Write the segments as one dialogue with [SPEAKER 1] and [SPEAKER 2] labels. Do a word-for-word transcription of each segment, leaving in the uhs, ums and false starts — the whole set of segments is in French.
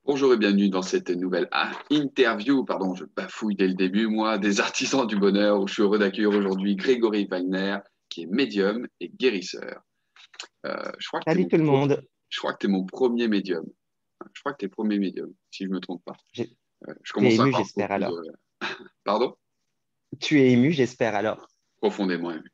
[SPEAKER 1] Bonjour et bienvenue dans cette nouvelle ah, interview, pardon, je bafouille dès le début, moi, des artisans du bonheur, où je suis heureux d'accueillir aujourd'hui Grégory Wagner, qui est médium et guérisseur. Euh, je crois que tu es
[SPEAKER 2] Salut
[SPEAKER 1] mon
[SPEAKER 2] tout le
[SPEAKER 1] pro-
[SPEAKER 2] monde.
[SPEAKER 1] je crois que tu mon premier médium. Je crois que tu es premier médium, si je ne me trompe pas.
[SPEAKER 2] J'ai-
[SPEAKER 1] Euh, je
[SPEAKER 2] Tu es
[SPEAKER 1] commence à
[SPEAKER 2] ému,
[SPEAKER 1] avoir
[SPEAKER 2] j'espère
[SPEAKER 1] beaucoup de...
[SPEAKER 2] alors.
[SPEAKER 1] Pardon?
[SPEAKER 2] Tu es ému, j'espère alors.
[SPEAKER 1] Profondément ému.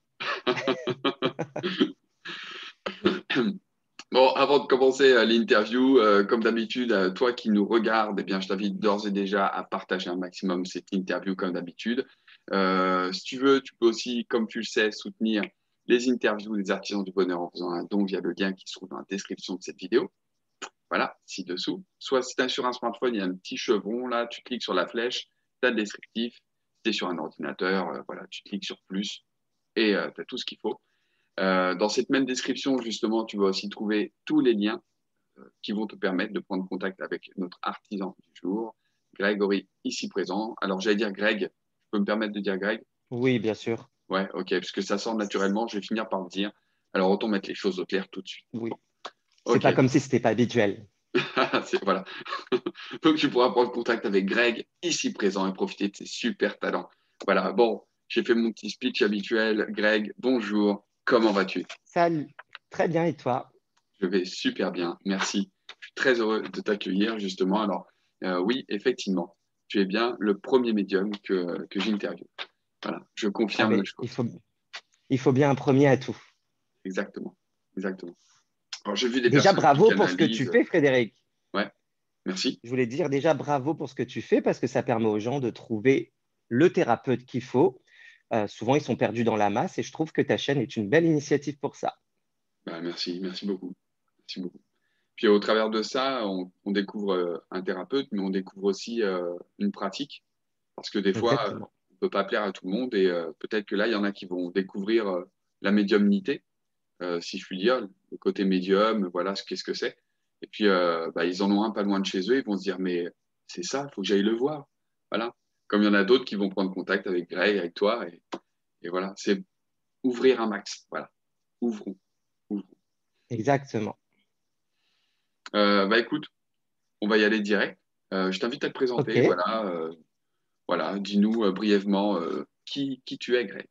[SPEAKER 1] Bon, avant de commencer euh, l'interview, euh, comme d'habitude, euh, toi qui nous regardes, eh bien, je t'invite d'ores et déjà à partager un maximum cette interview comme d'habitude. Euh, si tu veux, tu peux aussi, comme tu le sais, soutenir les interviews des artisans du bonheur en faisant un don via le lien qui se trouve dans la description de cette vidéo. Voilà, ci-dessous. Soit si tu es sur un smartphone, il y a un petit chevron là, tu cliques sur la flèche, tu as le descriptif. Si tu es sur un ordinateur, euh, voilà, tu cliques sur plus et tu as tout ce qu'il faut. Euh, dans cette même description, justement, tu vas aussi trouver tous les liens euh, qui vont te permettre de prendre contact avec notre artisan du jour, Grégory, ici présent. Alors, j'allais dire Greg, je peux me permettre de dire Greg?
[SPEAKER 2] Oui, bien sûr.
[SPEAKER 1] Ouais, ok, parce que ça sort naturellement, je vais finir par le dire. Alors, autant mettre les choses au clair tout de suite.
[SPEAKER 2] Oui. C'est
[SPEAKER 1] Ok,
[SPEAKER 2] pas comme si c'était pas habituel.
[SPEAKER 1] c'est, voilà. Donc, tu pourras prendre contact avec Greg, ici présent, et profiter de ses super talents. Voilà, bon, j'ai fait mon petit speech habituel. Greg, bonjour, comment vas-tu?
[SPEAKER 2] Salut. Très bien, et toi?
[SPEAKER 1] Je vais super bien, merci. Je suis très heureux de t'accueillir justement. Alors, euh, oui, effectivement, tu es bien le premier médium que, que j'interviewe. Voilà, je
[SPEAKER 2] Ah
[SPEAKER 1] confirme la
[SPEAKER 2] ben, il
[SPEAKER 1] chose.
[SPEAKER 2] faut, il faut bien un premier atout.
[SPEAKER 1] Exactement, exactement. Alors, j'ai vu des
[SPEAKER 2] Déjà,
[SPEAKER 1] personnes qui
[SPEAKER 2] bravo pour ce que tu
[SPEAKER 1] canalisent.
[SPEAKER 2] fais, Frédéric.
[SPEAKER 1] Ouais, merci.
[SPEAKER 2] Je voulais dire déjà bravo pour ce que tu fais parce que ça permet aux gens de trouver le thérapeute qu'il faut. Euh, souvent, ils sont perdus dans la masse et je trouve que ta chaîne est une belle initiative pour ça.
[SPEAKER 1] Bah, merci, merci beaucoup. Merci beaucoup. Puis au travers de ça, on, on découvre euh, un thérapeute, mais on découvre aussi euh, une pratique. Parce que des fois, euh,
[SPEAKER 2] Exactement.
[SPEAKER 1] on ne peut pas plaire à tout le monde et euh, peut-être que là, il y en a qui vont découvrir euh, la médiumnité euh, si je puis dire, le côté médium, voilà, ce qu'est-ce que c'est. Et puis, euh, bah, ils en ont un pas loin de chez eux, ils vont se dire, mais c'est ça, il faut que j'aille le voir. Voilà. Comme il y en a d'autres qui vont prendre contact avec Greg, avec toi, et, et voilà, c'est ouvrir un max. Voilà, ouvrons. ouvrons.
[SPEAKER 2] Exactement.
[SPEAKER 1] Euh, bah écoute, on va y aller direct. Euh, je t'invite à te
[SPEAKER 2] OK.
[SPEAKER 1] présenter. Voilà, euh, voilà, dis-nous euh, brièvement euh, qui, qui tu es, Greg.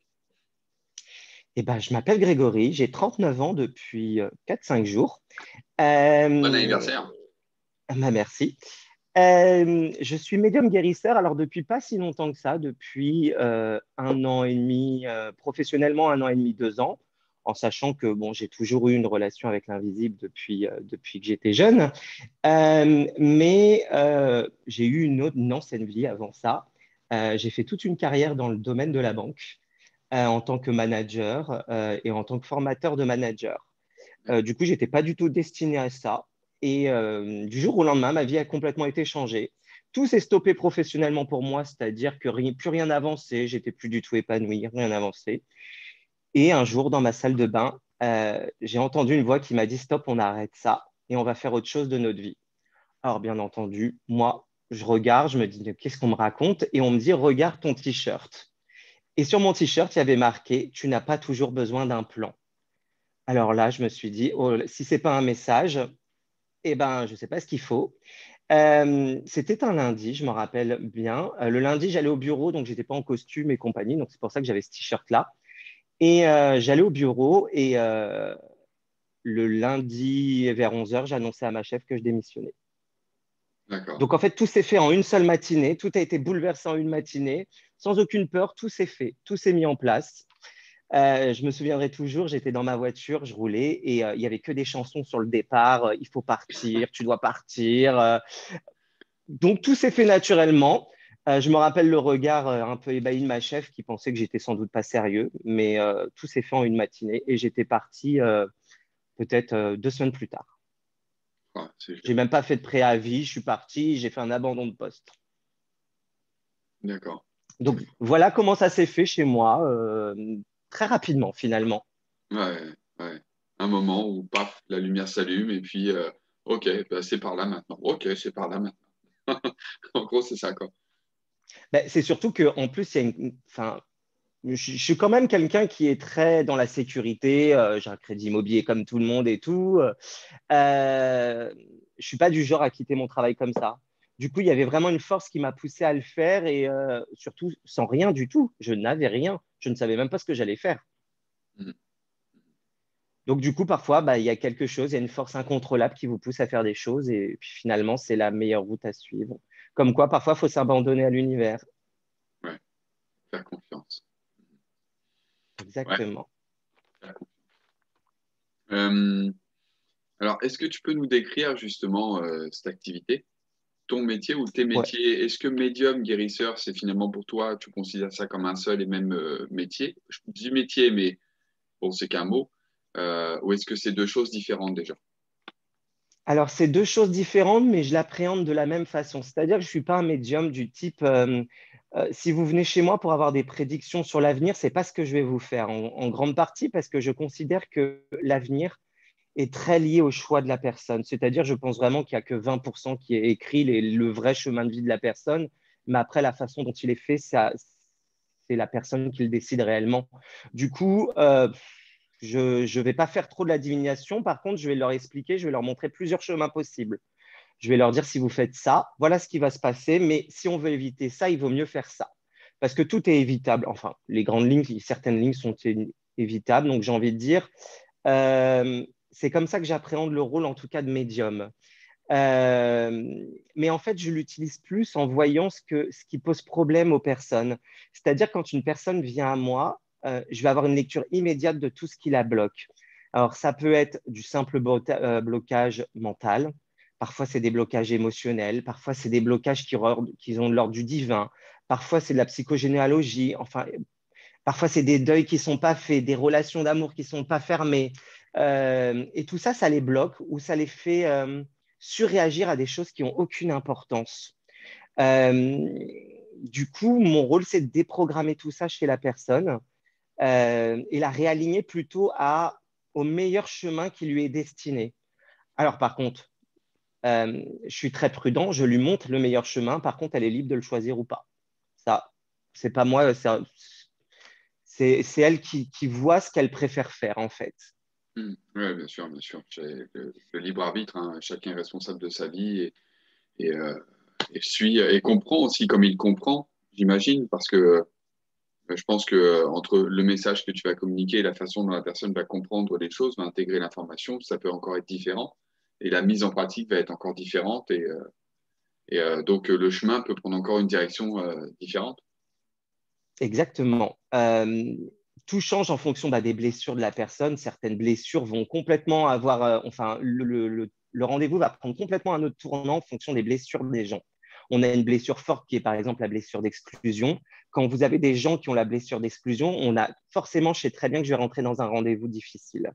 [SPEAKER 2] Eh ben, je m'appelle Grégory, j'ai trente-neuf ans depuis euh, quatre cinq jours.
[SPEAKER 1] Bon
[SPEAKER 2] Euh,
[SPEAKER 1] anniversaire.
[SPEAKER 2] bah, merci. Euh, je suis médium guérisseur, alors depuis pas si longtemps que ça, depuis euh, un an et demi, euh, professionnellement un an et demi, deux ans, en sachant que bon, j'ai toujours eu une relation avec l'invisible depuis, euh, depuis que j'étais jeune. Euh, mais euh, j'ai eu une autre, une ancienne vie avant ça. Euh, j'ai fait toute une carrière dans le domaine de la banque euh, en tant que manager euh, et en tant que formateur de manager. Euh, du coup, j'étais pas du tout destiné à ça. Et euh, du jour au lendemain, ma vie a complètement été changée. Tout s'est stoppé professionnellement pour moi, c'est-à-dire que rien, plus rien n'avançait, j'étais plus du tout épanoui, rien n'avançait. Et un jour, dans ma salle de bain, euh, j'ai entendu une voix qui m'a dit, stop, on arrête ça et on va faire autre chose de notre vie. Alors, bien entendu, moi, je regarde, je me dis, qu'est-ce qu'on me raconte? Et on me dit, regarde ton t-shirt. Et sur mon t-shirt, il y avait marqué, tu n'as pas toujours besoin d'un plan. Alors là, je me suis dit, oh, si ce n'est pas un message, eh ben, je ne sais pas ce qu'il faut. Euh, c'était un lundi, je me rappelle bien. Euh, le lundi, j'allais au bureau, donc j'étais pas en costume et compagnie, donc c'est pour ça que j'avais ce t-shirt-là. Et euh, j'allais au bureau et euh, le lundi vers onze heures, j'annonçais à ma chef que je démissionnais.
[SPEAKER 1] D'accord.
[SPEAKER 2] Donc en fait, tout s'est fait en une seule matinée, tout a été bouleversé en une matinée, sans aucune peur, tout s'est fait, tout s'est mis en place. Euh, je me souviendrai toujours, j'étais dans ma voiture, je roulais et euh, il y avait que des chansons sur le départ. euh, il faut partir, tu dois partir. euh. Donc tout s'est fait naturellement. Euh, je me rappelle le regard euh, un peu ébahi de ma chef qui pensait que j'étais sans doute pas sérieux, mais euh, tout s'est fait en une matinée et j'étais parti euh, peut-être euh, deux semaines plus tard.
[SPEAKER 1] Ouais, c'est
[SPEAKER 2] J'ai
[SPEAKER 1] génial.
[SPEAKER 2] même pas fait de préavis, je suis parti, j'ai fait un abandon de poste.
[SPEAKER 1] D'accord.
[SPEAKER 2] Donc voilà comment ça s'est fait chez moi, euh, très rapidement finalement.
[SPEAKER 1] Ouais, ouais. Un moment où, paf, la lumière s'allume et puis, euh, ok, bah, c'est par là maintenant. Ok, c'est par là maintenant. En gros, c'est ça, quoi.
[SPEAKER 2] Ben, c'est surtout qu'en plus, il y a une, enfin, je, je suis quand même quelqu'un qui est très dans la sécurité. euh, j'ai un crédit immobilier comme tout le monde et tout. Euh, je suis pas du genre à quitter mon travail comme ça. Du coup, il y avait vraiment une force qui m'a poussé à le faire et euh, surtout sans rien du tout. Je n'avais rien. Je ne savais même pas ce que j'allais faire.
[SPEAKER 1] Mhm.
[SPEAKER 2] Donc, du coup, parfois, bah, il y a quelque chose, il y a une force incontrôlable qui vous pousse à faire des choses et puis finalement, c'est la meilleure route à suivre. Comme quoi, parfois, il faut s'abandonner à l'univers.
[SPEAKER 1] Ouais, faire confiance. Ouais,
[SPEAKER 2] Exactement.
[SPEAKER 1] faire confiance. Euh, alors, est-ce que tu peux nous décrire justement euh, cette activité, ton métier ou tes
[SPEAKER 2] Ouais.
[SPEAKER 1] métiers? Est-ce que médium, guérisseur, c'est finalement pour toi, tu considères ça comme un seul et même euh, métier? Je dis métier, mais bon, c'est qu'un mot. Euh, ou est-ce que c'est deux choses différentes déjà?
[SPEAKER 2] Alors, c'est deux choses différentes, mais je l'appréhende de la même façon. C'est-à-dire que je ne suis pas un médium du type, euh, euh, si vous venez chez moi pour avoir des prédictions sur l'avenir, ce n'est pas ce que je vais vous faire, en, en grande partie parce que je considère que l'avenir est très lié au choix de la personne. C'est-à-dire, je pense vraiment qu'il n'y a que vingt pour cent qui est écrit, les- le vrai chemin de vie de la personne, mais après, la façon dont il est fait, ça, c'est la personne qui le décide réellement. Du coup, euh, je ne vais pas faire trop de la divination. Par contre, je vais leur expliquer, je vais leur montrer plusieurs chemins possibles. Je vais leur dire, si vous faites ça, voilà ce qui va se passer, mais si on veut éviter ça, il vaut mieux faire ça. Parce que tout est évitable. Enfin, les grandes lignes, certaines lignes sont évitables. Donc, j'ai envie de dire, euh, c'est comme ça que j'appréhende le rôle, en tout cas, de médium. Euh, mais en fait, je l'utilise plus en voyant ce, que, ce qui pose problème aux personnes. C'est-à-dire, quand une personne vient à moi, euh, je vais avoir une lecture immédiate de tout ce qui la bloque. Alors, ça peut être du simple euh, blocage mental, parfois c'est des blocages émotionnels, parfois c'est des blocages qui, qui ont de l'ordre du divin, parfois c'est de la psychogénéalogie, enfin, parfois c'est des deuils qui ne sont pas faits, des relations d'amour qui ne sont pas fermées. Euh, et tout ça, ça les bloque ou ça les fait euh, surréagir à des choses qui n'ont aucune importance. Euh, du coup, mon rôle, c'est de déprogrammer tout ça chez la personne euh, et la réaligner plutôt à, au meilleur chemin qui lui est destiné. Alors, par contre, euh, je suis très prudent, je lui montre le meilleur chemin. Par contre, elle est libre de le choisir ou pas. Ça, c'est pas moi, c'est elle qui, qui voit ce qu'elle préfère faire, en fait.
[SPEAKER 1] Hmm. Oui, bien sûr, bien sûr. C'est le, le libre arbitre, hein. Chacun est responsable de sa vie et, et, euh, et suit et comprend aussi comme il comprend, j'imagine, parce que euh, je pense que euh, entre le message que tu vas communiquer et la façon dont la personne va comprendre les choses, va intégrer l'information, ça peut encore être différent. Et la mise en pratique va être encore différente. Et, euh, et euh, donc, euh, le chemin peut prendre encore une direction euh, différente.
[SPEAKER 2] Exactement. Euh, tout change en fonction bah, des blessures de la personne. Certaines blessures vont complètement avoir, euh, enfin, le, le, le, le rendez-vous va prendre complètement un autre tournant en fonction des blessures des gens. On a une blessure forte qui est par exemple la blessure d'exclusion. Quand vous avez des gens qui ont la blessure d'exclusion, on a forcément, je sais très bien que je vais rentrer dans un rendez-vous difficile.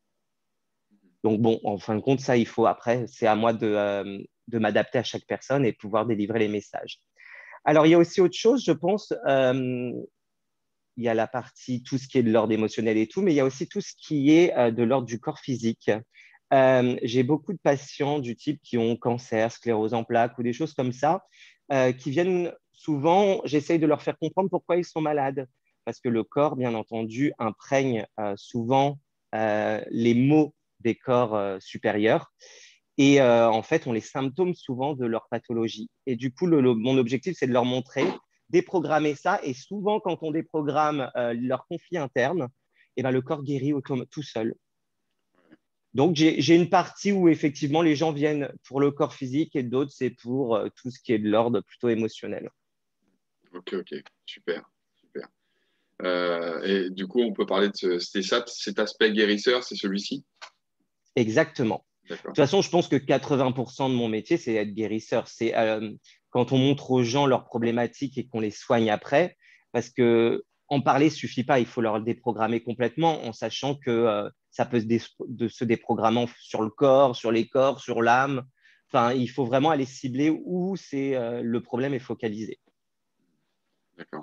[SPEAKER 2] Donc bon, en fin de compte, ça, il faut après, c'est à moi de, euh, de m'adapter à chaque personne et pouvoir délivrer les messages. Alors, il y a aussi autre chose, je pense, euh, il y a la partie, tout ce qui est de l'ordre émotionnel et tout, mais il y a aussi tout ce qui est euh, de l'ordre du corps physique. Euh, j'ai beaucoup de patients du type qui ont cancer, sclérose en plaques ou des choses comme ça, euh, qui viennent souvent, j'essaye de leur faire comprendre pourquoi ils sont malades. Parce que le corps, bien entendu, imprègne euh, souvent euh, les maux des corps euh, supérieurs. Et euh, en fait, on les symptômes souvent de leur pathologie. Et du coup, le, le, mon objectif, c'est de leur montrer, déprogrammer ça. Et souvent, quand on déprogramme euh, leur conflit interne, eh ben, le corps guérit tout seul. Donc, j'ai une partie où effectivement les gens viennent pour le corps physique et d'autres, c'est pour euh, tout ce qui est de l'ordre plutôt émotionnel.
[SPEAKER 1] Ok, ok, super, super. Euh, et du coup, on peut parler de ce, c'était ça, cet aspect guérisseur, c'est celui-ci?
[SPEAKER 2] Exactement. De
[SPEAKER 1] D'accord.
[SPEAKER 2] toute façon, je pense que quatre-vingts pour cent de mon métier, c'est être guérisseur. C'est euh, quand on montre aux gens leurs problématiques et qu'on les soigne après, parce que en parler ne suffit pas, il faut leur déprogrammer complètement en sachant que euh, ça peut se, dé de se déprogrammer sur le corps, sur les corps, sur l'âme. Enfin, il faut vraiment aller cibler où c'est euh, le problème est focalisé.
[SPEAKER 1] D'accord.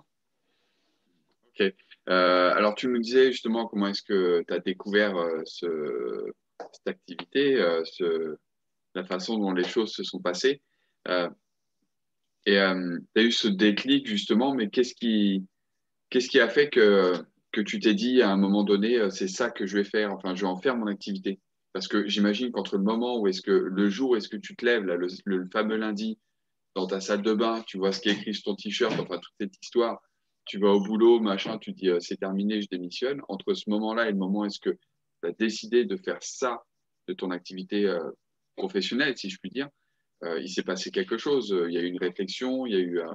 [SPEAKER 1] Ok. Euh, alors, tu nous disais justement comment est-ce que tu as découvert euh, ce, cette activité, euh, ce, la façon dont les choses se sont passées. Euh, et tu as eu ce déclic justement, mais qu'est-ce qui, qu'est-ce qui a fait que, que tu t'es dit à un moment donné, euh, c'est ça que je vais faire, enfin, je vais en faire mon activité? Parce que j'imagine qu'entre le moment où est-ce que le jour où est-ce que tu te lèves, là, le, le fameux lundi, dans ta salle de bain, tu vois ce qui est écrit sur ton t-shirt, enfin toute cette histoire, tu vas au boulot, machin, tu dis euh, c'est terminé, je démissionne. Entre ce moment-là et le moment où est-ce que tu as décidé de faire ça de ton activité euh, professionnelle, si je puis dire, euh, il s'est passé quelque chose. Il y a eu une réflexion, il y a eu. euh,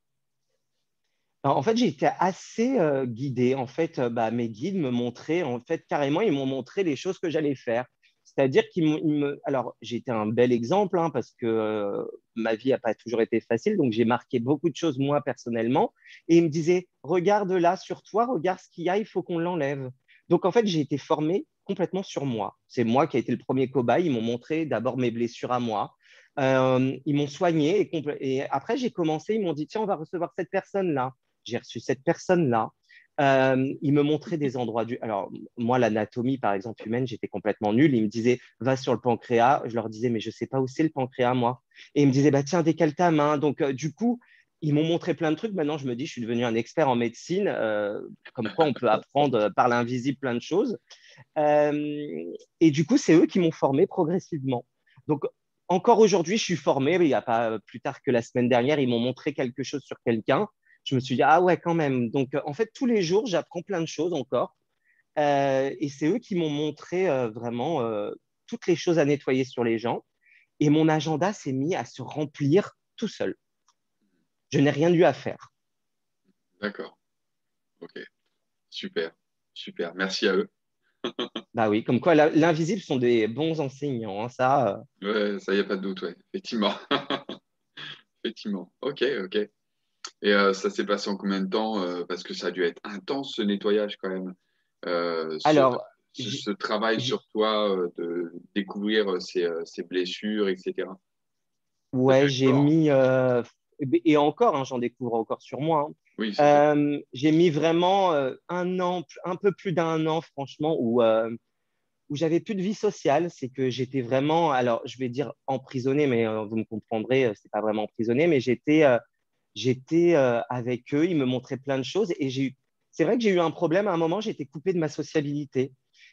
[SPEAKER 2] Alors, en fait, j'ai été assez euh, guidé. En fait, euh, bah, mes guides me montraient, en fait, carrément, ils m'ont montré les choses que j'allais faire. C'est-à-dire qu'ils m'ont- ils me... Alors, j'ai été un bel exemple hein, parce que euh, ma vie n'a pas toujours été facile. Donc, j'ai marqué beaucoup de choses, moi, personnellement. Et ils me disaient, regarde là sur toi, regarde ce qu'il y a, il faut qu'on l'enlève. Donc, en fait, j'ai été formé complètement sur moi. C'est moi qui ai été le premier cobaye. Ils m'ont montré d'abord mes blessures à moi. Euh, ils m'ont soigné et, compl- et après, j'ai commencé. Ils m'ont dit, tiens, on va recevoir cette personne-là. J'ai reçu cette personne-là. Euh, il me montrait des endroits du. Alors, moi, l'anatomie, par exemple, humaine, j'étais complètement nulle. Il me disait, va sur le pancréas. Je leur disais, mais je ne sais pas où c'est le pancréas, moi. Et il me disait, bah, tiens, décale ta main. Donc, euh, du coup, ils m'ont montré plein de trucs. Maintenant, je me dis, je suis devenu un expert en médecine, euh, comme quoi on peut apprendre euh, par l'invisible plein de choses. Euh, et du coup, c'est eux qui m'ont formé progressivement. Donc, encore aujourd'hui, je suis formé. Mais il n'y a pas plus tard que la semaine dernière, ils m'ont montré quelque chose sur quelqu'un. Je me suis dit, ah ouais, quand même. Donc, euh, en fait, tous les jours, j'apprends plein de choses encore. Euh, et c'est eux qui m'ont montré euh, vraiment euh, toutes les choses à nettoyer sur les gens. Et mon agenda s'est mis à se remplir tout seul. Je n'ai rien eu à faire.
[SPEAKER 1] D'accord, ok, super, super. Merci à eux.
[SPEAKER 2] Bah oui, comme quoi la- l'invisible sont des bons enseignants, hein, ça. euh.
[SPEAKER 1] Ouais, ça y a pas de doute, ouais, effectivement. Effectivement. Ok, ok. Et euh, ça s'est passé en combien de temps? euh, parce que ça a dû être intense ce nettoyage quand même. Euh, ce,
[SPEAKER 2] Alors,
[SPEAKER 1] ce,
[SPEAKER 2] j'ai-
[SPEAKER 1] ce travail
[SPEAKER 2] j'ai-
[SPEAKER 1] sur toi, euh, de découvrir euh, ces, euh, ces blessures, et cetera. Ça a dû
[SPEAKER 2] ouais,
[SPEAKER 1] être
[SPEAKER 2] j'ai
[SPEAKER 1] fort.
[SPEAKER 2] mis, euh, et encore, hein, j'en découvre encore sur moi, hein.
[SPEAKER 1] Oui, c'est sûr.
[SPEAKER 2] Euh, j'ai mis vraiment euh, un an, un peu plus d'un an, franchement, où, euh, où j'avais plus de vie sociale. C'est que j'étais vraiment, alors je vais dire emprisonné, mais euh, vous me comprendrez, euh, c'est pas vraiment emprisonné, mais j'étais euh, j'étais euh, avec eux, ils me montraient plein de choses et j'ai eu, c'est vrai que j'ai eu un problème à un moment, j'étais coupé de ma sociabilité.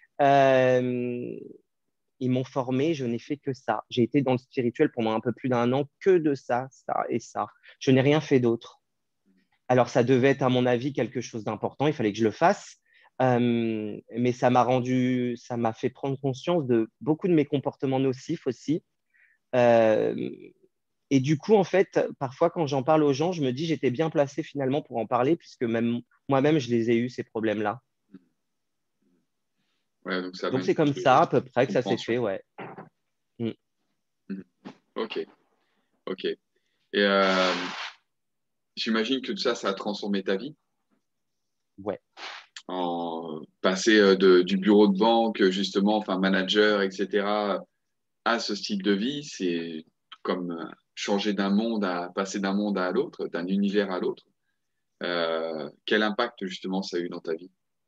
[SPEAKER 2] Euh, Ils m'ont formé, je n'ai fait que ça. J'ai été dans le spirituel pendant un peu plus d'un an, que de ça, ça et ça. Je n'ai rien fait d'autre. Alors, ça devait être, à mon avis, quelque chose d'important. Il fallait que je le fasse. Euh, mais ça m'a rendu, ça m'a fait prendre conscience de beaucoup de mes comportements nocifs aussi. Euh, et du coup, en fait, parfois, quand j'en parle aux gens, je me dis, j'étais bien placé finalement pour en parler, puisque même moi-même, je les ai eus, ces problèmes-là.
[SPEAKER 1] Ouais, donc ça
[SPEAKER 2] Donc,
[SPEAKER 1] amène
[SPEAKER 2] c'est comme
[SPEAKER 1] plus de
[SPEAKER 2] ça, à peu près, que ça s'est
[SPEAKER 1] compréhension.
[SPEAKER 2] fait, ouais. Mm.
[SPEAKER 1] Mhm. Ok, ok. Et euh, j'imagine que tout ça, ça a transformé ta vie.
[SPEAKER 2] Ouais.
[SPEAKER 1] En passer euh, de, du bureau de banque, justement, enfin manager, et cetera, à ce style de vie, c'est comme euh, changer d'un monde à passer d'un monde à l'autre, d'un univers à l'autre. Euh, quel impact justement ça a eu dans ta vie?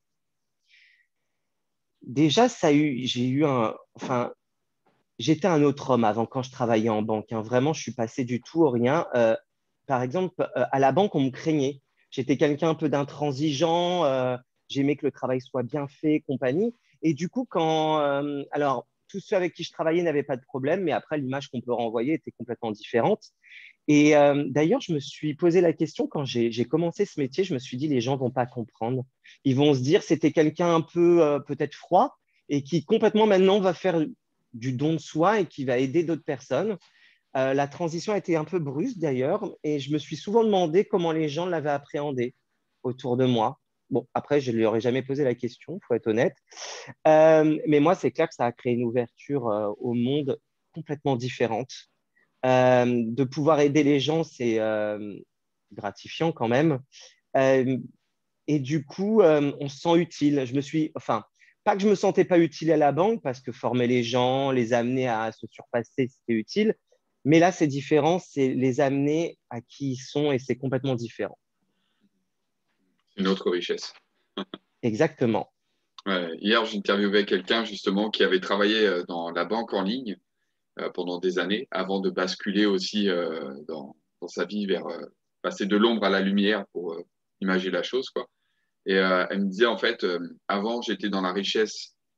[SPEAKER 2] Déjà, ça a eu, j'ai eu un, enfin, j'étais un autre homme avant quand je travaillais en banque, hein. Vraiment, je suis passé du tout au rien. Euh, par exemple, euh, à la banque, on me craignait. J'étais quelqu'un un peu d'intransigeant. Euh, j'aimais que le travail soit bien fait, compagnie. Et du coup, quand, euh, alors, tous ceux avec qui je travaillais n'avaient pas de problème, mais après, l'image qu'on peut renvoyer était complètement différente. Et euh, d'ailleurs, je me suis posé la question quand j'ai j'ai commencé ce métier. Je me suis dit, les gens vont pas comprendre. Ils vont se dire, c'était quelqu'un un peu euh, peut-être froid et qui complètement maintenant va faire du don de soi et qui va aider d'autres personnes. Euh, la transition a été un peu brusque d'ailleurs, et je me suis souvent demandé comment les gens l'avaient appréhendé autour de moi. Bon, après, je ne lui aurais jamais posé la question, il faut être honnête. Euh, mais moi, c'est clair que ça a créé une ouverture euh, au monde complètement différente. Euh, de pouvoir aider les gens, c'est euh, gratifiant quand même. Euh, et du coup, euh, on se sent utile. Je me suis, enfin, pas que je me sentais pas utile à la banque parce que former les gens, les amener à se surpasser, c'était utile. Mais là, c'est différent, c'est les amener à qui ils sont et c'est complètement différent.
[SPEAKER 1] C'est une autre richesse.
[SPEAKER 2] Exactement.
[SPEAKER 1] Ouais, hier, j'interviewais quelqu'un justement qui avait travaillé euh, dans la banque en ligne euh, pendant des années avant de basculer aussi euh, dans, dans sa vie vers euh, passer de l'ombre à la lumière pour euh, imager la chose, quoi. Et euh, elle me disait en fait, euh, avant j'étais dans la richesse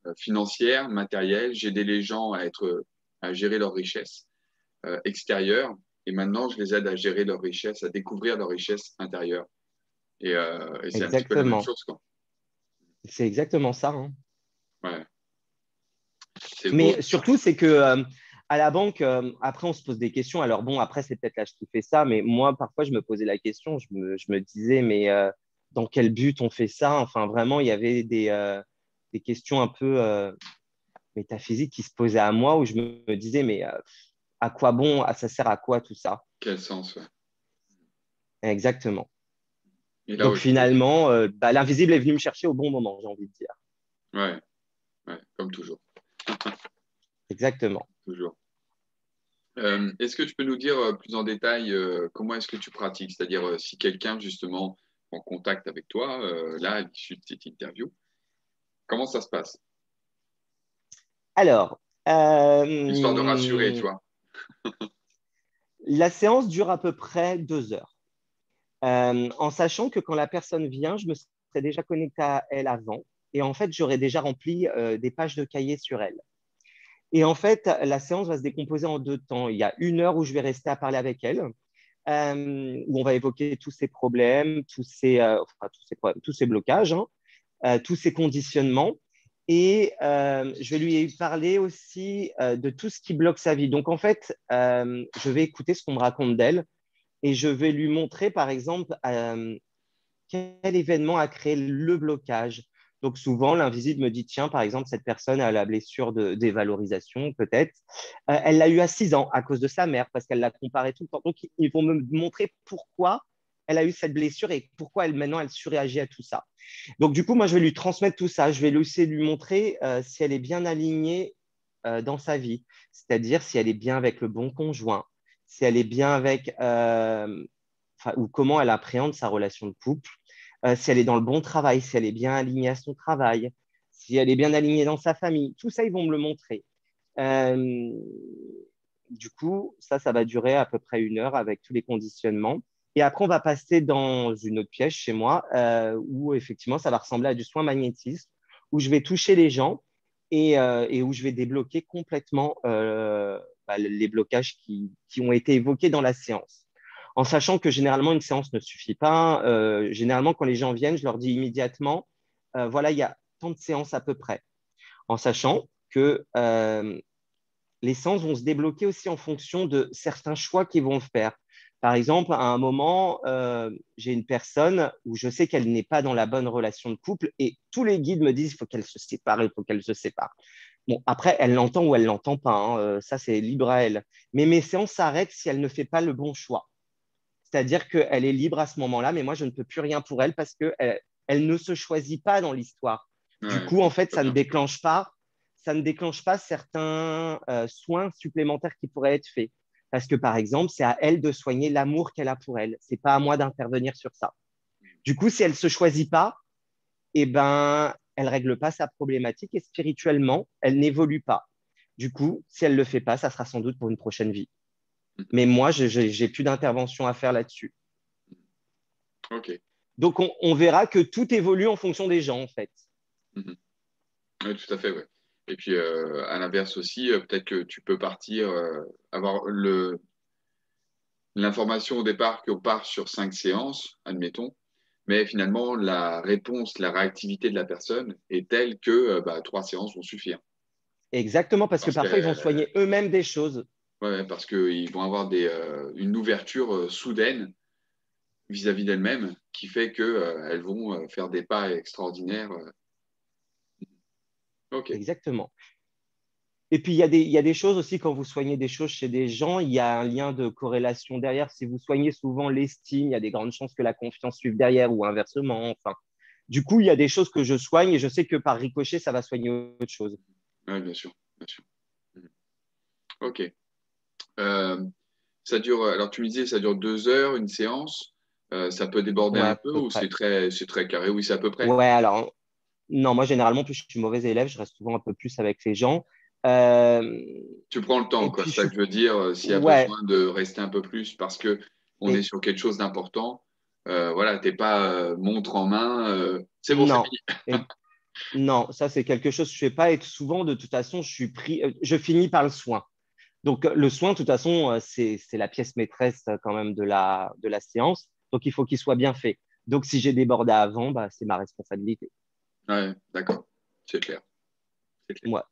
[SPEAKER 1] euh, financière, matérielle. J'aidais les gens à être, à gérer leurs richesses euh, extérieures. Et maintenant, je les aide à gérer leurs richesses, à découvrir leurs richesses intérieures. Et, euh, et c'est un petit peu la même
[SPEAKER 2] Exactement.
[SPEAKER 1] chose, quoi.
[SPEAKER 2] C'est exactement ça, hein.
[SPEAKER 1] Ouais, c'est beau.
[SPEAKER 2] Mais surtout, c'est que euh, à la banque, euh, après, on se pose des questions. Alors bon, après, c'est peut-être l'âge qui fait ça, mais moi, parfois, je me posais la question. Je me, je me disais, mais euh, dans quel but on fait ça? Enfin, vraiment, il y avait des, euh, des questions un peu euh, métaphysiques qui se posaient à moi où je me, me disais, mais euh, à quoi bon? Ah, ça sert à quoi tout ça?
[SPEAKER 1] Quel sens, ouais.
[SPEAKER 2] Exactement.
[SPEAKER 1] Et là,
[SPEAKER 2] Donc
[SPEAKER 1] aujourd'hui,
[SPEAKER 2] finalement, euh, bah, l'invisible est venu me chercher au bon moment, j'ai envie de dire.
[SPEAKER 1] ouais, ouais, comme toujours.
[SPEAKER 2] Exactement.
[SPEAKER 1] Toujours. Euh, est-ce que tu peux nous dire euh, plus en détail euh, comment est-ce que tu pratiques? C'est-à-dire euh, si quelqu'un justement en contact avec toi, euh, là, à l'issue de cette interview, comment ça se passe?
[SPEAKER 2] Alors,
[SPEAKER 1] Histoire de rassurer, tu
[SPEAKER 2] euh,
[SPEAKER 1] vois.
[SPEAKER 2] la séance dure à peu près deux heures. Euh, en sachant que quand la personne vient, je me serais déjà connecté à elle avant. Et en fait, j'aurais déjà rempli euh, des pages de cahier sur elle. Et en fait, la séance va se décomposer en deux temps. Il y a une heure où je vais rester à parler avec elle, euh, où on va évoquer tous ses problèmes, tous ses, euh, enfin, tous ses, tous ses blocages, hein, euh, tous ses conditionnements. Et euh, je vais lui parler aussi euh, de tout ce qui bloque sa vie. Donc, en fait, euh, je vais écouter ce qu'on me raconte d'elle et je vais lui montrer, par exemple, euh, quel événement a créé le blocage. Donc souvent, l'invisible me dit, tiens, par exemple, cette personne a la blessure de dévalorisation, peut-être. Euh, elle l'a eu à six ans à cause de sa mère, parce qu'elle l'a comparé tout le temps. Donc, ils vont me montrer pourquoi elle a eu cette blessure et pourquoi elle, maintenant, elle surréagit à tout ça. Donc, du coup, moi, je vais lui transmettre tout ça. Je vais lui aussi lui montrer euh, si elle est bien alignée euh, dans sa vie, c'est-à-dire si elle est bien avec le bon conjoint, si elle est bien avec, euh, ou comment elle appréhende sa relation de couple, euh, si elle est dans le bon travail, si elle est bien alignée à son travail, si elle est bien alignée dans sa famille. Tout ça, ils vont me le montrer. Euh, du coup, ça, ça va durer à peu près une heure avec tous les conditionnements. Et après, on va passer dans une autre pièce chez moi euh, où effectivement, ça va ressembler à du soin magnétisme, où je vais toucher les gens et, euh, et où je vais débloquer complètement euh, bah, les blocages qui, qui ont été évoqués dans la séance. En sachant que généralement, une séance ne suffit pas. Euh, généralement, quand les gens viennent, je leur dis immédiatement, euh, voilà, il y a tant de séances à peu près. En sachant que euh, les sens vont se débloquer aussi en fonction de certains choix qu'ils vont faire. Par exemple, à un moment, euh, j'ai une personne où je sais qu'elle n'est pas dans la bonne relation de couple et tous les guides me disent qu'il faut qu'elle se sépare, il faut qu'elle se sépare. Bon, après, elle l'entend ou elle ne l'entend pas, hein, euh, ça c'est libre à elle. Mais mes séances s'arrêtent si elle ne fait pas le bon choix. C'est-à-dire qu'elle est libre à ce moment-là, mais moi, je ne peux plus rien pour elle parce qu'elle elle ne se choisit pas dans l'histoire. Du
[SPEAKER 1] Ouais,
[SPEAKER 2] coup, en fait,
[SPEAKER 1] très
[SPEAKER 2] ça ne
[SPEAKER 1] bien.
[SPEAKER 2] déclenche pas, ça ne déclenche pas certains euh, soins supplémentaires qui pourraient être faits. Parce que, par exemple, c'est à elle de soigner l'amour qu'elle a pour elle. C'est pas à moi d'intervenir sur ça. Du coup, si elle se choisit pas, eh ben, elle règle pas sa problématique et spirituellement, elle n'évolue pas. Du coup, si elle le fait pas, ça sera sans doute pour une prochaine vie. Mais moi, je n'ai plus d'intervention à faire là-dessus.
[SPEAKER 1] Ok.
[SPEAKER 2] Donc, on, on, verra que tout évolue en fonction des gens, en fait.
[SPEAKER 1] Mhm. Oui, tout à fait, ouais. Et puis, euh, à l'inverse aussi, euh, peut-être que tu peux partir, euh, avoir le, l'information au départ qu'on part sur cinq séances, admettons, mais finalement, la réponse, la réactivité de la personne est telle que euh, bah, trois séances vont suffire.
[SPEAKER 2] Exactement, parce que
[SPEAKER 1] Parce
[SPEAKER 2] parfois, ils vont
[SPEAKER 1] que,
[SPEAKER 2] soigner eux-mêmes des choses.
[SPEAKER 1] ouais, parce qu'ils vont avoir des, euh, une ouverture euh, soudaine vis-à-vis d'elles-mêmes qui fait qu'elles euh, vont euh, faire des pas extraordinaires. euh. Ok.
[SPEAKER 2] Exactement. Et puis, il y, a des, il y a des choses aussi, quand vous soignez des choses chez des gens, il y a un lien de corrélation derrière. Si vous soignez souvent l'estime, il y a des grandes chances que la confiance suive derrière ou inversement. Enfin, du coup, il y a des choses que je soigne et je sais que par ricochet, ça va soigner autre chose.
[SPEAKER 1] Ouais, bien sûr, bien sûr. Mhm. Ok. Euh, ça dure, alors tu me disais, ça dure deux heures, une séance. Euh, ça peut déborder
[SPEAKER 2] Ouais,
[SPEAKER 1] un
[SPEAKER 2] à
[SPEAKER 1] peu
[SPEAKER 2] peu
[SPEAKER 1] ou c'est
[SPEAKER 2] près.
[SPEAKER 1] très, c'est très carré? Oui, c'est à peu près.
[SPEAKER 2] Ouais, alors, non, moi, généralement, plus je suis mauvais élève, je reste souvent un peu plus avec les gens. Euh,
[SPEAKER 1] Tu prends le temps,
[SPEAKER 2] et
[SPEAKER 1] quoi.
[SPEAKER 2] puis,
[SPEAKER 1] C'est
[SPEAKER 2] je
[SPEAKER 1] ça
[SPEAKER 2] suis.
[SPEAKER 1] que je veux dire. euh, S'il y a
[SPEAKER 2] Ouais,
[SPEAKER 1] besoin de rester un peu plus parce que on est
[SPEAKER 2] et,
[SPEAKER 1] sur quelque chose d'important, euh, voilà, t'es pas euh, montre en main. euh, c'est bon, c'est
[SPEAKER 2] non.
[SPEAKER 1] fini.
[SPEAKER 2] Et Non, ça, c'est quelque chose que je ne fais pas. Et souvent, de toute façon, je suis pris, euh, je finis par le soin. Donc, euh, le soin, de toute façon, euh, c'est, c'est la pièce maîtresse euh, quand même de la, de la séance. Donc, il faut qu'il soit bien fait. Donc, si j'ai débordé avant, bah, c'est ma responsabilité.
[SPEAKER 1] Ouais, d'accord. C'est clair. C'est clair.
[SPEAKER 2] Moi,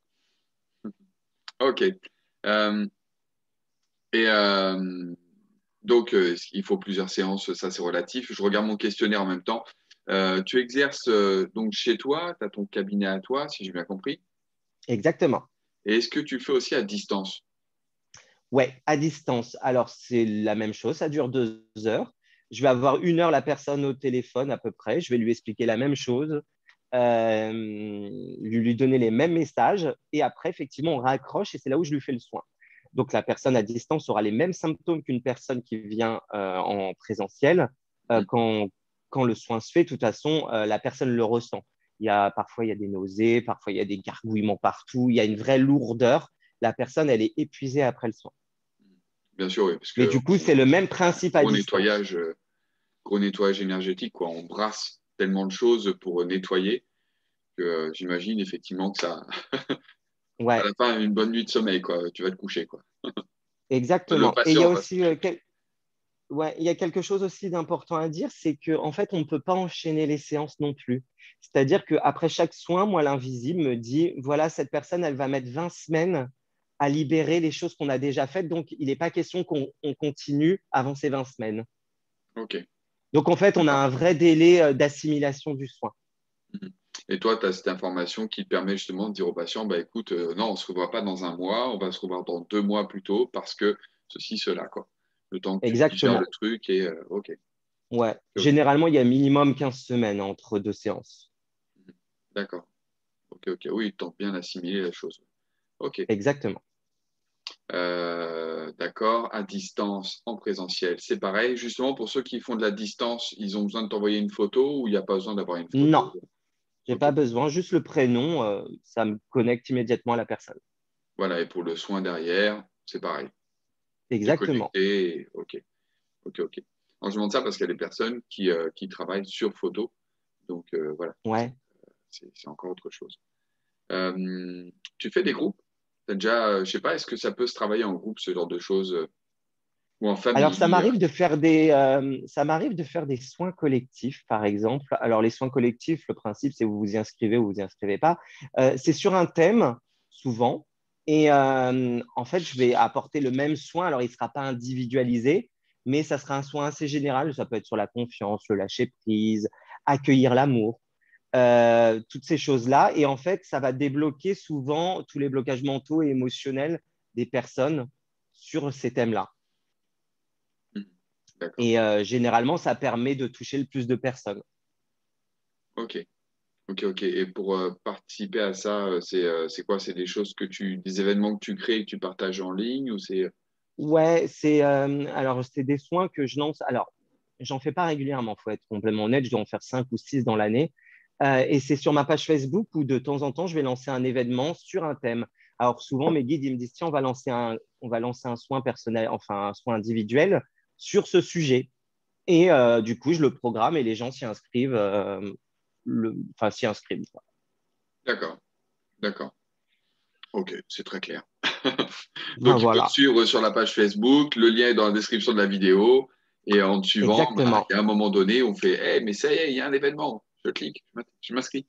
[SPEAKER 1] Ok. Euh, et euh, donc, euh, il faut plusieurs séances, ça c'est relatif. Je regarde mon questionnaire en même temps. Euh, tu exerces euh, donc chez toi, tu as ton cabinet à toi, si j'ai bien compris.
[SPEAKER 2] exactement.
[SPEAKER 1] Et est-ce que tu fais aussi à distance?
[SPEAKER 2] Ouais, à distance. Alors, c'est la même chose. Ça dure deux heures. Je vais avoir une heure la personne au téléphone à peu près. Je vais lui expliquer la même chose, euh, lui, lui donner les mêmes messages. Et après, effectivement, on raccroche et c'est là où je lui fais le soin. Donc, la personne à distance aura les mêmes symptômes qu'une personne qui vient euh, en présentiel. Euh,
[SPEAKER 1] Hmm.
[SPEAKER 2] quand, quand le soin se fait, de toute façon, euh, la personne le ressent. Il y a, parfois, il y a des nausées, parfois, il y a des gargouillements partout, il y a une vraie lourdeur. La personne, elle est épuisée après le soin.
[SPEAKER 1] Bien sûr, oui, parce
[SPEAKER 2] Mais
[SPEAKER 1] que
[SPEAKER 2] du coup, c'est le même principe à
[SPEAKER 1] gros
[SPEAKER 2] distance.
[SPEAKER 1] nettoyage, euh, gros nettoyage énergétique, quoi. On brasse tellement de choses pour nettoyer que euh, j'imagine effectivement que ça, à
[SPEAKER 2] Ouais,
[SPEAKER 1] la fin, une bonne nuit de sommeil, quoi. Tu vas te coucher, quoi. Le
[SPEAKER 2] exactement. Et il y a
[SPEAKER 1] patient va se
[SPEAKER 2] aussi euh,
[SPEAKER 1] coucher.
[SPEAKER 2] quel- ouais, il y a quelque chose aussi d'important à dire, c'est qu'en fait, on ne peut pas enchaîner les séances non plus. C'est-à-dire qu'après chaque soin, moi, l'invisible me dit, voilà, cette personne, elle va mettre vingt semaines à libérer les choses qu'on a déjà faites. Donc, il n'est pas question qu'on on continue avant ces vingt semaines.
[SPEAKER 1] Ok,
[SPEAKER 2] Donc, en fait, on a
[SPEAKER 1] d'accord.
[SPEAKER 2] un vrai délai euh, d'assimilation du soin.
[SPEAKER 1] Mhm. Et toi, tu as cette information qui te permet justement de dire au patient, bah, écoute, euh, non, on ne se revoit pas dans un mois, on va se revoir dans deux mois plutôt parce que ceci, cela, quoi. Le temps que tu digères le
[SPEAKER 2] Exactement.
[SPEAKER 1] truc et euh, ok,
[SPEAKER 2] Ouais.
[SPEAKER 1] ok,
[SPEAKER 2] Généralement, il y a minimum quinze semaines entre deux séances.
[SPEAKER 1] mhm. D'accord. Ok, ok. Oui, il tente bien d'assimiler la chose. Ok.
[SPEAKER 2] Exactement.
[SPEAKER 1] Euh, d'accord. À distance, en présentiel, c'est pareil. Justement, pour ceux qui font de la distance, ils ont besoin de t'envoyer une photo ou il n'y a pas besoin d'avoir une
[SPEAKER 2] Non,
[SPEAKER 1] photo?
[SPEAKER 2] j'ai
[SPEAKER 1] Ok.
[SPEAKER 2] pas besoin, juste le prénom, euh, ça me connecte immédiatement à la personne.
[SPEAKER 1] Voilà. Et pour le soin derrière, c'est pareil. T'es
[SPEAKER 2] Exactement.
[SPEAKER 1] connecté. et- Ok. Ok, ok. Alors, je demande ça parce qu'il y a des personnes qui, euh, qui travaillent sur photo. Donc, euh, voilà,
[SPEAKER 2] Ouais.
[SPEAKER 1] c'est c'est encore autre chose. Euh, tu fais des groupes? T'as déjà, euh, je sais pas, est-ce que ça peut se travailler en groupe, ce genre de choses, euh, ou en
[SPEAKER 2] Alors, ça
[SPEAKER 1] famille? euh,
[SPEAKER 2] m'arrive de faire des, euh, ça m'arrive de faire des soins collectifs, par exemple. Alors, les soins collectifs, le principe, c'est vous vous y inscrivez ou vous y inscrivez pas. Euh, c'est sur un thème, souvent. Et euh, en fait, je vais apporter le même soin. Alors, il ne sera pas individualisé, mais ça sera un soin assez général. Ça peut être sur la confiance, le lâcher prise, accueillir l'amour. Euh, toutes ces choses-là. Et en fait, ça va débloquer souvent tous les blocages mentaux et émotionnels des personnes sur ces thèmes-là.
[SPEAKER 1] hmm, D'accord.
[SPEAKER 2] Et euh, généralement, ça permet de toucher le plus de personnes.
[SPEAKER 1] Ok. Ok, ok. Et pour euh, participer à ça, euh, c'est euh, c'est quoi? C'est des choses que tu, des événements que tu crées et que tu partages en ligne ou c'est.
[SPEAKER 2] Ouais, c'est euh, alors c'est des soins que je lance. Alors, j'en fais pas régulièrement, faut être complètement honnête. Je dois en faire cinq ou six dans l'année. Euh, et c'est sur ma page Facebook où de temps en temps, je vais lancer un événement sur un thème. Alors souvent, mes guides, ils me disent, tiens, on va lancer un, on va lancer un soin personnel, enfin un soin individuel sur ce sujet. Et euh, du coup, je le programme et les gens s'y inscrivent, euh, le, enfin s'y inscrivent.
[SPEAKER 1] D'accord, d'accord. Ok, c'est très clair.
[SPEAKER 2] Ben
[SPEAKER 1] Donc, il faut te
[SPEAKER 2] voilà,
[SPEAKER 1] suivre sur la page Facebook. Le lien est dans la description de la vidéo. Et en te suivant, bah,
[SPEAKER 2] exactement,
[SPEAKER 1] il y a un moment donné, on fait, hey, mais ça y est, il y a un événement. Je clique, je m'in- je m'inscris.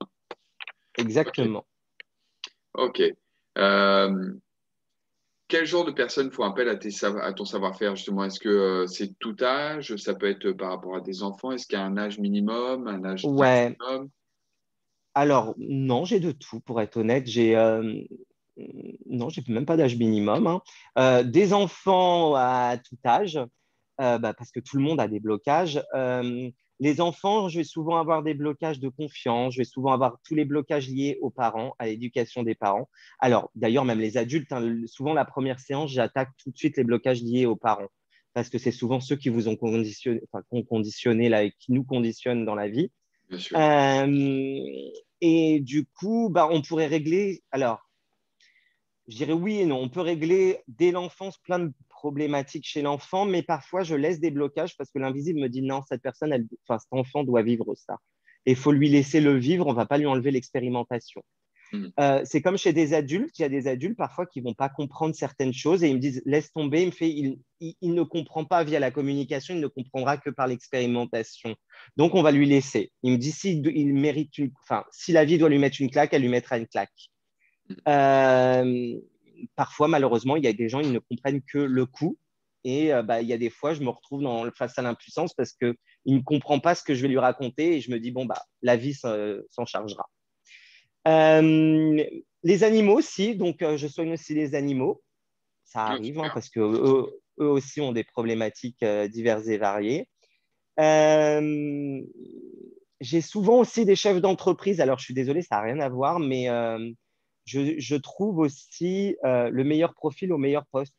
[SPEAKER 1] Ok,
[SPEAKER 2] exactement.
[SPEAKER 1] ok. Euh, quel genre de personnes font appel à, tes sav- à ton savoir-faire, justement? Est-ce que euh, c'est tout âge? Ça peut être par rapport à des enfants? Est-ce qu'il y a un âge minimum, un âge
[SPEAKER 2] Ouais,
[SPEAKER 1] maximum?
[SPEAKER 2] alors non, j'ai de tout pour être honnête. J'ai euh, non, j'ai même pas d'âge minimum, hein. Euh, des enfants à tout âge, euh, bah, parce que tout le monde a des blocages. Euh, les enfants, je vais souvent avoir des blocages de confiance, je vais souvent avoir tous les blocages liés aux parents, à l'éducation des parents. Alors, d'ailleurs, même les adultes, hein, le- souvent la première séance, j'attaque tout de suite les blocages liés aux parents, parce que c'est souvent ceux qui vous ont conditionné, enfin, qui ont conditionné là, et qui nous conditionnent dans la vie.
[SPEAKER 1] Bien sûr.
[SPEAKER 2] Euh, et du coup, bah, on pourrait régler. Alors, je dirais oui et non. On peut régler dès l'enfance plein de problématiques chez l'enfant, mais parfois je laisse des blocages parce que l'invisible me dit non, cette personne, elle, enfin, cet enfant doit vivre ça. et il faut lui laisser le vivre, on ne va pas lui enlever l'expérimentation.
[SPEAKER 1] Mhm.
[SPEAKER 2] Euh, c'est comme chez des adultes, il y a des adultes parfois qui ne vont pas comprendre certaines choses et ils me disent laisse tomber, il, me fait, il, il, il ne comprend pas via la communication, il ne comprendra que par l'expérimentation. Donc on va lui laisser. Il me dit si, il mérite une, enfin, si la vie doit lui mettre une claque, elle lui mettra une claque. Euh, Parfois, malheureusement, il y a des gens, ils ne comprennent que le coup. Et euh, bah, il y a des fois, je me retrouve dans, face à l'impuissance parce qu'il ne comprend pas ce que je vais lui raconter et je me dis, bon, bah, la vie s'en chargera. Euh, les animaux aussi, donc euh, je soigne aussi les animaux. Ça
[SPEAKER 1] Ah,
[SPEAKER 2] arrive hein,
[SPEAKER 1] super.
[SPEAKER 2] parce qu'eux eux aussi ont des problématiques euh, diverses et variées. Euh, j'ai souvent aussi des chefs d'entreprise. Alors, je suis désolé, ça n'a rien à voir, mais euh, je, je, trouve aussi euh, le meilleur profil au meilleur poste.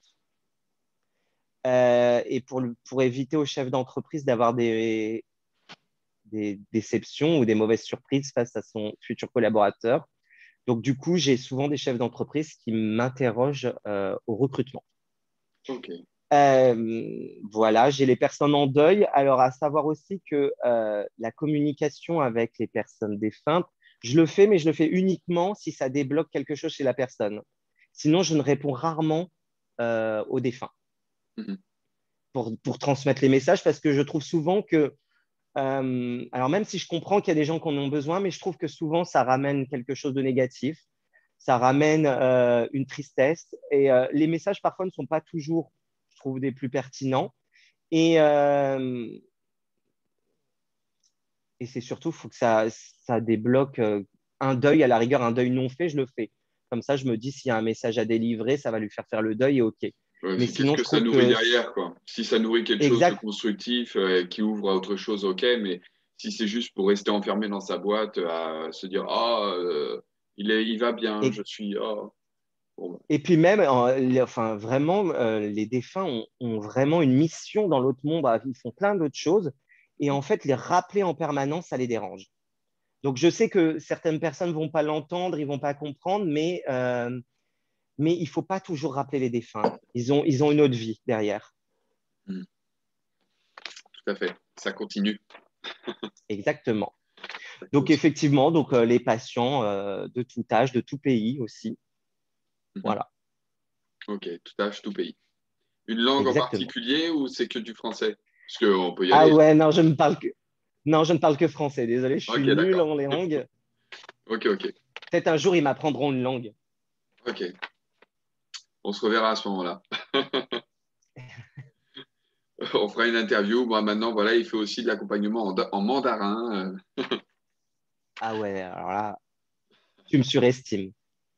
[SPEAKER 2] Euh, et pour, pour éviter aux chefs d'entreprise d'avoir des, des déceptions ou des mauvaises surprises face à son futur collaborateur. Donc, du coup, j'ai souvent des chefs d'entreprise qui m'interrogent euh, au recrutement.
[SPEAKER 1] Ok.
[SPEAKER 2] Euh, voilà, j'ai les personnes en deuil. Alors, à savoir aussi que euh, la communication avec les personnes défuntes, je le fais, mais je le fais uniquement si ça débloque quelque chose chez la personne. Sinon, je ne réponds rarement euh, aux défunts
[SPEAKER 1] Mhm.
[SPEAKER 2] pour, pour transmettre les messages parce que je trouve souvent que, euh, alors même si je comprends qu'il y a des gens qui en ont besoin, mais je trouve que souvent ça ramène quelque chose de négatif, ça ramène euh, une tristesse et euh, les messages parfois ne sont pas toujours, je trouve, des plus pertinents. Et, euh, et c'est surtout, il faut que ça, ça débloque euh, un deuil, à la rigueur, un deuil non fait, je le fais. Comme ça, je me dis, s'il y a un message à délivrer, ça va lui faire faire le deuil et OK.
[SPEAKER 1] Ouais,
[SPEAKER 2] Mais
[SPEAKER 1] c'est qu'est-ce
[SPEAKER 2] sinon,
[SPEAKER 1] que
[SPEAKER 2] je
[SPEAKER 1] ça
[SPEAKER 2] trouve
[SPEAKER 1] nourrit
[SPEAKER 2] que,
[SPEAKER 1] derrière, quoi. Si ça nourrit quelque chose de
[SPEAKER 2] exact,
[SPEAKER 1] constructif, euh, qui ouvre à autre chose, ok, mais si c'est juste pour rester enfermé dans sa boîte, à se dire, ah, euh, il est, il va bien,
[SPEAKER 2] et,
[SPEAKER 1] je suis, ah, bon, bah,
[SPEAKER 2] et puis même, euh, les- enfin, vraiment, euh, les défunts ont, ont vraiment une mission dans l'autre monde. Ils font plein d'autres choses. Et en fait, les rappeler en permanence, ça les dérange. Donc, je sais que certaines personnes ne vont pas l'entendre, ils ne vont pas comprendre, mais, euh, mais il ne faut pas toujours rappeler les défunts. Ils ont, ils ont une autre vie derrière.
[SPEAKER 1] hmm, tout à fait, ça continue.
[SPEAKER 2] Exactement.
[SPEAKER 1] Ça
[SPEAKER 2] Donc,
[SPEAKER 1] continue.
[SPEAKER 2] effectivement, donc, euh, les patients euh, de tout âge, de tout pays aussi.
[SPEAKER 1] Mhm.
[SPEAKER 2] Voilà,
[SPEAKER 1] Ok, tout âge, tout pays. Une langue en
[SPEAKER 2] exactement.
[SPEAKER 1] particulier ou c'est que du français? Parce qu'on peut y
[SPEAKER 2] Ah
[SPEAKER 1] aller.
[SPEAKER 2] ouais, non, je ne parle que, non, je ne parle que français. Désolé, je suis
[SPEAKER 1] Ok,
[SPEAKER 2] nul
[SPEAKER 1] d'accord.
[SPEAKER 2] en langue.
[SPEAKER 1] Ok, ok,
[SPEAKER 2] Peut-être un jour, ils m'apprendront une langue.
[SPEAKER 1] ok. On se reverra à ce moment-là. On fera une interview. Moi, maintenant, voilà, il fait aussi de l'accompagnement en, en mandarin. euh.
[SPEAKER 2] Ah ouais, alors là, tu me surestimes.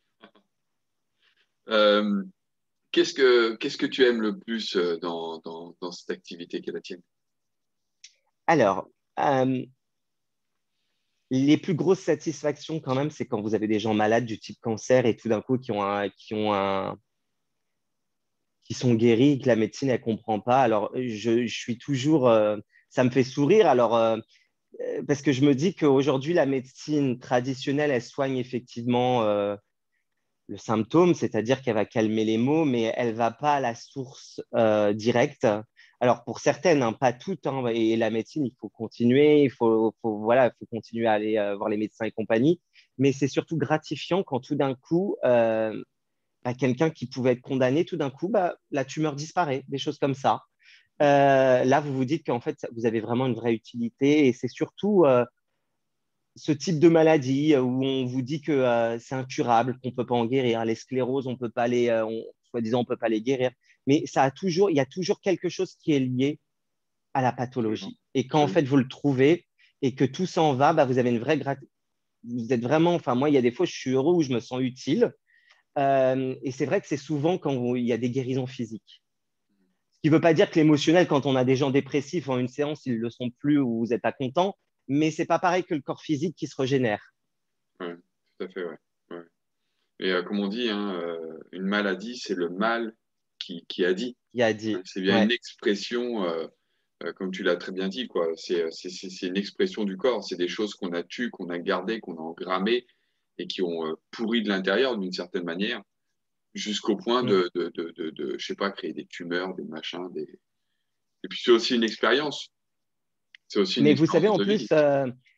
[SPEAKER 1] Euh, qu'est-ce que, qu'est-ce que tu aimes le plus euh, dans, dans, dans cette activité qui est la tienne?
[SPEAKER 2] Alors, euh, les plus grosses satisfactions quand même, c'est quand vous avez des gens malades du type cancer et tout d'un coup qui ont un, qui ont un, qui sont guéris, que la médecine elle comprend pas. Alors, je, je suis toujours, euh, ça me fait sourire. Alors, euh, euh, parce que je me dis qu'aujourd'hui la médecine traditionnelle, elle soigne effectivement euh, le symptôme, c'est-à-dire qu'elle va calmer les maux, mais elle va pas à la source euh, directe. Alors pour certaines, hein, pas toutes, hein, et la médecine, il faut continuer, il faut, faut, voilà, il faut continuer à aller euh, voir les médecins et compagnie, mais c'est surtout gratifiant quand tout d'un coup, euh, bah, quelqu'un qui pouvait être condamné, tout d'un coup, bah, la tumeur disparaît, des choses comme ça. Euh, là, vous vous dites qu'en fait, vous avez vraiment une vraie utilité, et c'est surtout euh, ce type de maladie euh, où on vous dit que euh, c'est incurable, qu'on ne peut pas en guérir. Les scléroses, on peut pas les, euh, on- soi-disant, on ne peut pas les guérir. Mais ça a toujours, il y a toujours quelque chose qui est lié à la
[SPEAKER 1] Absolument.
[SPEAKER 2] pathologie. Et quand en
[SPEAKER 1] Absolument.
[SPEAKER 2] fait vous le trouvez et que tout s'en va, bah, vous avez une vraie grat- vous êtes vraiment, enfin moi il y a des fois je suis heureux où je me sens utile. Euh, et c'est vrai que c'est souvent quand vous- il y a des guérisons physiques. Ce qui ne veut pas dire que l'émotionnel, quand on a des gens dépressifs en une séance, ils ne le sont plus ou vous n'êtes pas content, mais c'est pas pareil que le corps physique qui se régénère.
[SPEAKER 1] Ouais, tout à fait, ouais. Ouais. Et euh, comme on dit, hein, euh, une maladie, c'est le mal qui, qui a dit.
[SPEAKER 2] Il a
[SPEAKER 1] Hein,
[SPEAKER 2] dit,
[SPEAKER 1] c'est bien une
[SPEAKER 2] ouais.
[SPEAKER 1] expression, euh, euh, comme tu l'as très bien dit, quoi. C'est, euh, c'est, c'est c'est une expression du corps. C'est des choses qu'on a tues, qu'on a gardées, qu'on a engrammées et qui ont euh, pourri de l'intérieur d'une certaine manière, jusqu'au point
[SPEAKER 2] Mm.
[SPEAKER 1] de, de, de, de, de, je sais pas, créer des tumeurs, des machins, des... Et puis c'est aussi une expérience. C'est aussi une
[SPEAKER 2] Mais vous savez,
[SPEAKER 1] expérience
[SPEAKER 2] en
[SPEAKER 1] de vie.
[SPEAKER 2] plus, euh,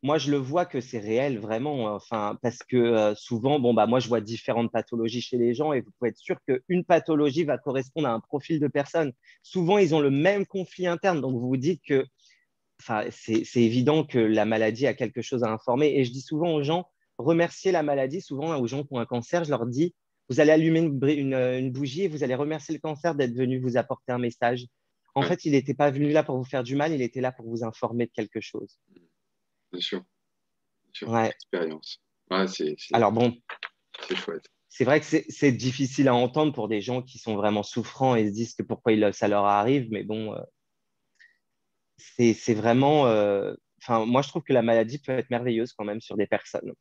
[SPEAKER 2] moi, je le vois que c'est réel, vraiment. Enfin, parce que euh, souvent, bon, bah, moi, je vois différentes pathologies chez les gens et vous pouvez être sûr qu'une pathologie va correspondre à un profil de personne. Souvent, ils ont le même conflit interne. Donc, vous vous dites que enfin, c'est c'est évident que la maladie a quelque chose à informer. Et je dis souvent aux gens, remerciez la maladie. Souvent, aux gens qui ont un cancer, je leur dis, vous allez allumer une, bri- une, euh, une bougie et vous allez remercier le cancer d'être venu vous apporter un message. En
[SPEAKER 1] Ouais,
[SPEAKER 2] fait, il n'était pas venu là pour vous faire du mal, il était là pour vous informer de quelque chose.
[SPEAKER 1] bien sûr, bien sûr.
[SPEAKER 2] Ouais.
[SPEAKER 1] Expérience. Ouais, c'est c'est-
[SPEAKER 2] Alors bon,
[SPEAKER 1] c'est chouette.
[SPEAKER 2] c'est vrai que c'est c'est difficile à entendre pour des gens qui sont vraiment souffrants et se disent que pourquoi il- ça leur arrive, mais bon, euh, c'est c'est vraiment. euh, Enfin, moi, je trouve que la maladie peut être merveilleuse quand même sur des personnes.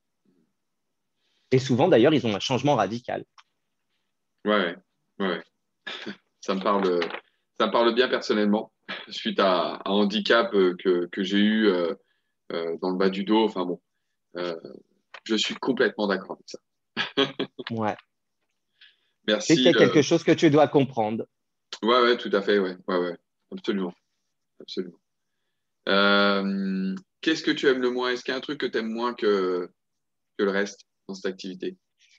[SPEAKER 2] Et souvent, d'ailleurs, ils ont un changement radical.
[SPEAKER 1] Ouais, ouais, ouais. Ça me parle, ça me parle bien personnellement, suite à un handicap euh, que, que j'ai eu euh, euh, dans le bas du dos. Enfin bon, euh, je suis complètement d'accord avec ça.
[SPEAKER 2] Ouais. C'est qu'il
[SPEAKER 1] Merci.
[SPEAKER 2] y a
[SPEAKER 1] euh,
[SPEAKER 2] quelque chose que tu dois comprendre.
[SPEAKER 1] Ouais, ouais, tout à fait, ouais, ouais, ouais, absolument, absolument. Euh, Qu'est-ce que tu aimes le moins? Est-ce qu'il y a un truc que tu aimes moins que, que le reste dans cette activité?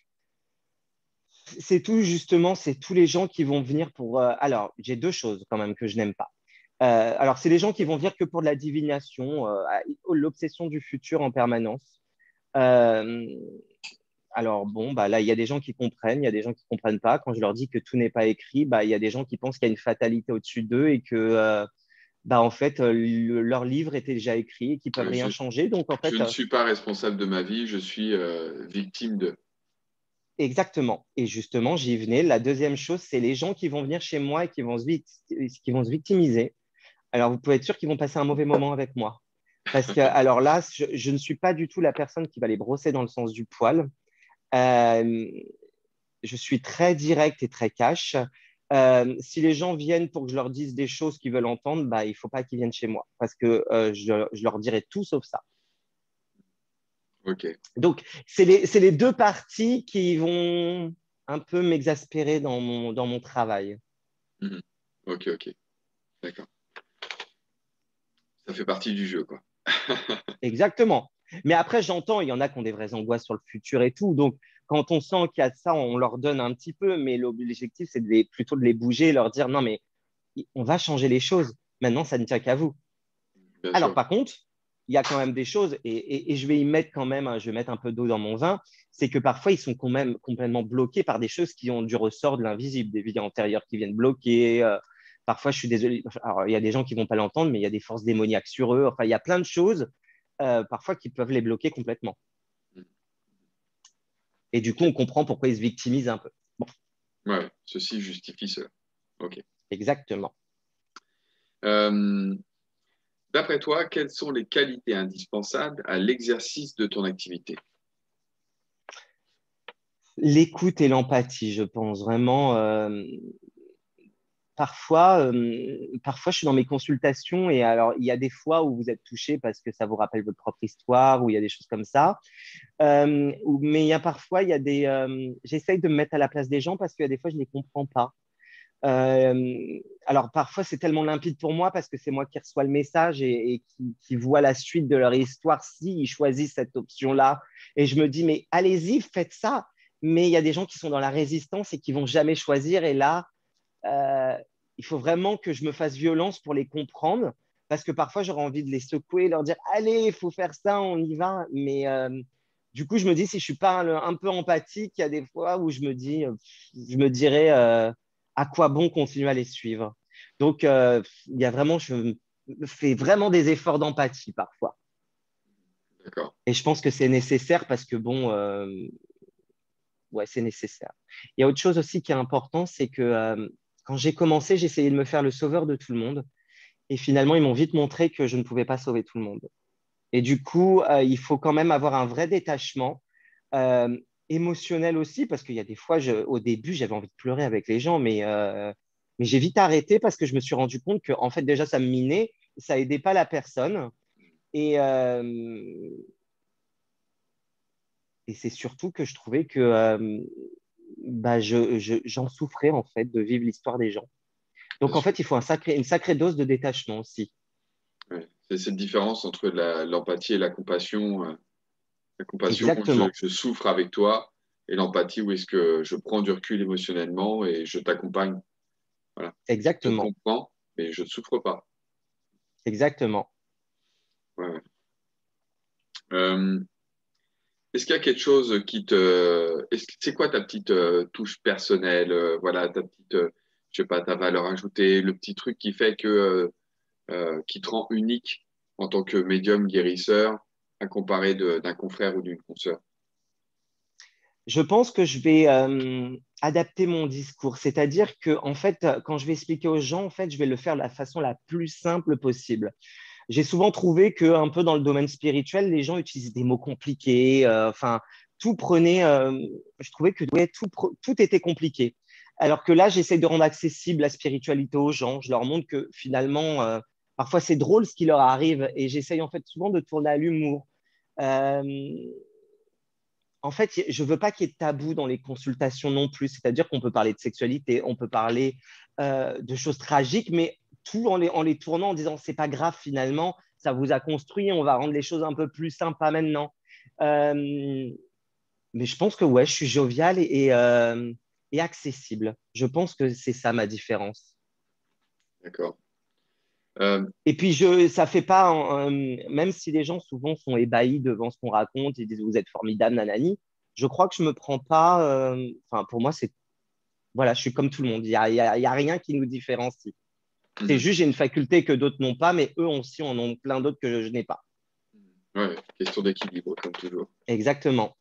[SPEAKER 2] C'est tout, justement, c'est tous les gens qui vont venir pour. euh, Alors, j'ai deux choses quand même que je n'aime pas. Euh, alors, c'est les gens qui vont venir que pour de la divination, euh, à- l'obsession du futur en permanence. Euh, alors, bon, bah, là, il y a des gens qui comprennent, il y a des gens qui ne comprennent pas. Quand je leur dis que tout n'est pas écrit, bah, il y a des gens qui pensent qu'il y a une fatalité au-dessus d'eux et que, euh, bah, en fait, euh, le- leur livre était déjà écrit et qu'ils peuvent
[SPEAKER 1] Euh,
[SPEAKER 2] rien
[SPEAKER 1] je,
[SPEAKER 2] changer. Donc, en
[SPEAKER 1] je
[SPEAKER 2] fait,
[SPEAKER 1] ne
[SPEAKER 2] euh,
[SPEAKER 1] suis pas responsable de ma vie, je suis euh, victime de.
[SPEAKER 2] exactement. Et justement, j'y venais. La deuxième chose, c'est les gens qui vont venir chez moi et qui vont se, vict- qui vont se victimiser. Alors, vous pouvez être sûr qu'ils vont passer un mauvais moment avec moi. Parce que, alors là, je, je ne suis pas du tout la personne qui va les brosser dans le sens du poil. Euh, je suis très direct et très cash. Euh, si les gens viennent pour que je leur dise des choses qu'ils veulent entendre, bah, il ne faut pas qu'ils viennent chez moi parce que euh, je, je leur dirai tout sauf ça.
[SPEAKER 1] Ok.
[SPEAKER 2] Donc, c'est les, c'est les deux parties qui vont un peu m'exaspérer dans mon, dans mon travail.
[SPEAKER 1] Mhm. Ok, ok. D'accord. Ça fait partie du jeu, quoi.
[SPEAKER 2] Exactement. Mais après, j'entends, il y en a qui ont des vraies angoisses sur le futur et tout. Donc, quand on sent qu'il y a de ça, on leur donne un petit peu. Mais l'objectif, c'est de les- plutôt de les bouger, leur dire non, mais on va changer les choses. Maintenant, ça ne tient qu'à vous.
[SPEAKER 1] Bien
[SPEAKER 2] Alors,
[SPEAKER 1] sûr.
[SPEAKER 2] par contre, il y a quand même des choses, et, et- et je vais y mettre quand même, je vais mettre un peu d'eau dans mon vin, c'est que parfois, ils sont quand même complètement bloqués par des choses qui ont du ressort de l'invisible, des vies antérieures qui viennent bloquer. euh, parfois, je suis désolé, alors, il y a des gens qui vont pas l'entendre, mais il y a des forces démoniaques sur eux. Enfin, il y a plein de choses, euh, parfois, qui peuvent les bloquer complètement. Et du coup,
[SPEAKER 1] Ok.
[SPEAKER 2] on comprend pourquoi ils se victimisent un peu. Bon,
[SPEAKER 1] Ouais, ceci justifie cela. Ok.
[SPEAKER 2] exactement.
[SPEAKER 1] Euh, D'après toi, quelles sont les qualités indispensables à l'exercice de ton activité?
[SPEAKER 2] L'écoute et l'empathie, je pense vraiment. euh, parfois, euh, parfois, je suis dans mes consultations et alors, il y a des fois où vous êtes touché parce que ça vous rappelle votre propre histoire ou il y a des choses comme ça. Euh, ou- mais il y a parfois, il y a des. euh, j'essaye de me mettre à la place des gens parce qu'il y a des fois, je ne les comprends pas. Euh, alors, parfois, c'est tellement limpide pour moi parce que c'est moi qui reçois le message et, et qui, qui vois la suite de leur histoire s'ils choisissent cette option-là. Et je me dis, mais allez-y, faites ça. Mais il y a des gens qui sont dans la résistance et qui vont jamais choisir. Et là, euh, il faut vraiment que je me fasse violence pour les comprendre, parce que parfois j'aurais envie de les secouer, leur dire allez, il faut faire ça, on y va. Mais euh, du coup, je me dis si je suis pas un, un peu empathique, il y a des fois où je me dis, euh, je me dirais euh, à quoi bon continuer à les suivre. Donc, euh, il y a vraiment, je fais vraiment des efforts d'empathie parfois.
[SPEAKER 1] D'accord.
[SPEAKER 2] Et je pense que c'est nécessaire parce que bon, euh, ouais, c'est nécessaire. Il y a autre chose aussi qui est important, c'est que euh, quand j'ai commencé, j'essayais de me faire le sauveur de tout le monde. Et finalement, ils m'ont vite montré que je ne pouvais pas sauver tout le monde. Et du coup, euh, il faut quand même avoir un vrai détachement, euh, émotionnel aussi, parce qu'il y a des fois, je, au début, j'avais envie de pleurer avec les gens, mais, euh, mais j'ai vite arrêté parce que je me suis rendu compte que, en fait, déjà, ça me minait, ça aidait pas la personne. Et, euh, et c'est surtout que je trouvais que euh, bah, je, je- j'en souffrais, en fait, de vivre l'histoire des gens.
[SPEAKER 1] Bien
[SPEAKER 2] Donc, en
[SPEAKER 1] sûr.
[SPEAKER 2] fait, il faut un sacré, une sacrée dose de détachement aussi.
[SPEAKER 1] Ouais. C'est cette différence entre la- l'empathie et la compassion. euh, La compassion, je,
[SPEAKER 2] Exactement,
[SPEAKER 1] je souffre avec toi, et l'empathie, où est-ce que je prends du recul émotionnellement et je t'accompagne. Voilà. Je te
[SPEAKER 2] exactement,
[SPEAKER 1] comprends, mais je ne souffre pas.
[SPEAKER 2] exactement.
[SPEAKER 1] Ouais, ouais. Euh, Est-ce qu'il y a quelque chose qui te... Est-ce que c'est quoi ta petite euh, touche personnelle, euh, voilà, ta petite, euh, je sais pas, ta valeur ajoutée, le petit truc qui fait que, euh, euh, qui te rend unique en tant que médium guérisseur à comparer de- d'un confrère ou d'une consoeur?
[SPEAKER 2] Je pense que je vais euh, adapter mon discours, c'est-à-dire que en fait, quand je vais expliquer aux gens, en fait, je vais le faire de la façon la plus simple possible. J'ai souvent trouvé que un peu dans le domaine spirituel, les gens utilisaient des mots compliqués. euh, Enfin, tout prenait. euh, je trouvais que ouais, tout, pre- tout était compliqué. Alors que là, j'essaie de rendre accessible la spiritualité aux gens. Je leur montre que finalement, euh, parfois c'est drôle ce qui leur arrive, et j'essaye en fait souvent de tourner à l'humour. Euh, en fait, je veux pas qu'il y ait de tabou dans les consultations non plus. C'est-à-dire qu'on peut parler de sexualité, on peut parler euh, de choses tragiques, mais tout en les, en les tournant en disant c'est pas grave finalement, ça vous a construit, on va rendre les choses un peu plus sympas maintenant. Euh, mais je pense que ouais, je suis jovial et, et, euh, et accessible. Je pense que c'est ça ma différence.
[SPEAKER 1] D'accord. Euh,
[SPEAKER 2] Et puis, je, ça fait pas, un- un- même si les gens souvent sont ébahis devant ce qu'on raconte, ils disent vous êtes formidable, nanani, je crois que je me prends pas, euh, enfin, pour moi, c'est, voilà, je suis comme tout le monde. Il y a, il y a- il y a rien qui nous différencie. C'est
[SPEAKER 1] mhm.
[SPEAKER 2] juste, j'ai une faculté que d'autres n'ont pas, mais eux aussi en ont plein d'autres que je, je n'ai pas.
[SPEAKER 1] Ouais, question d'équilibre, comme toujours.
[SPEAKER 2] Exactement.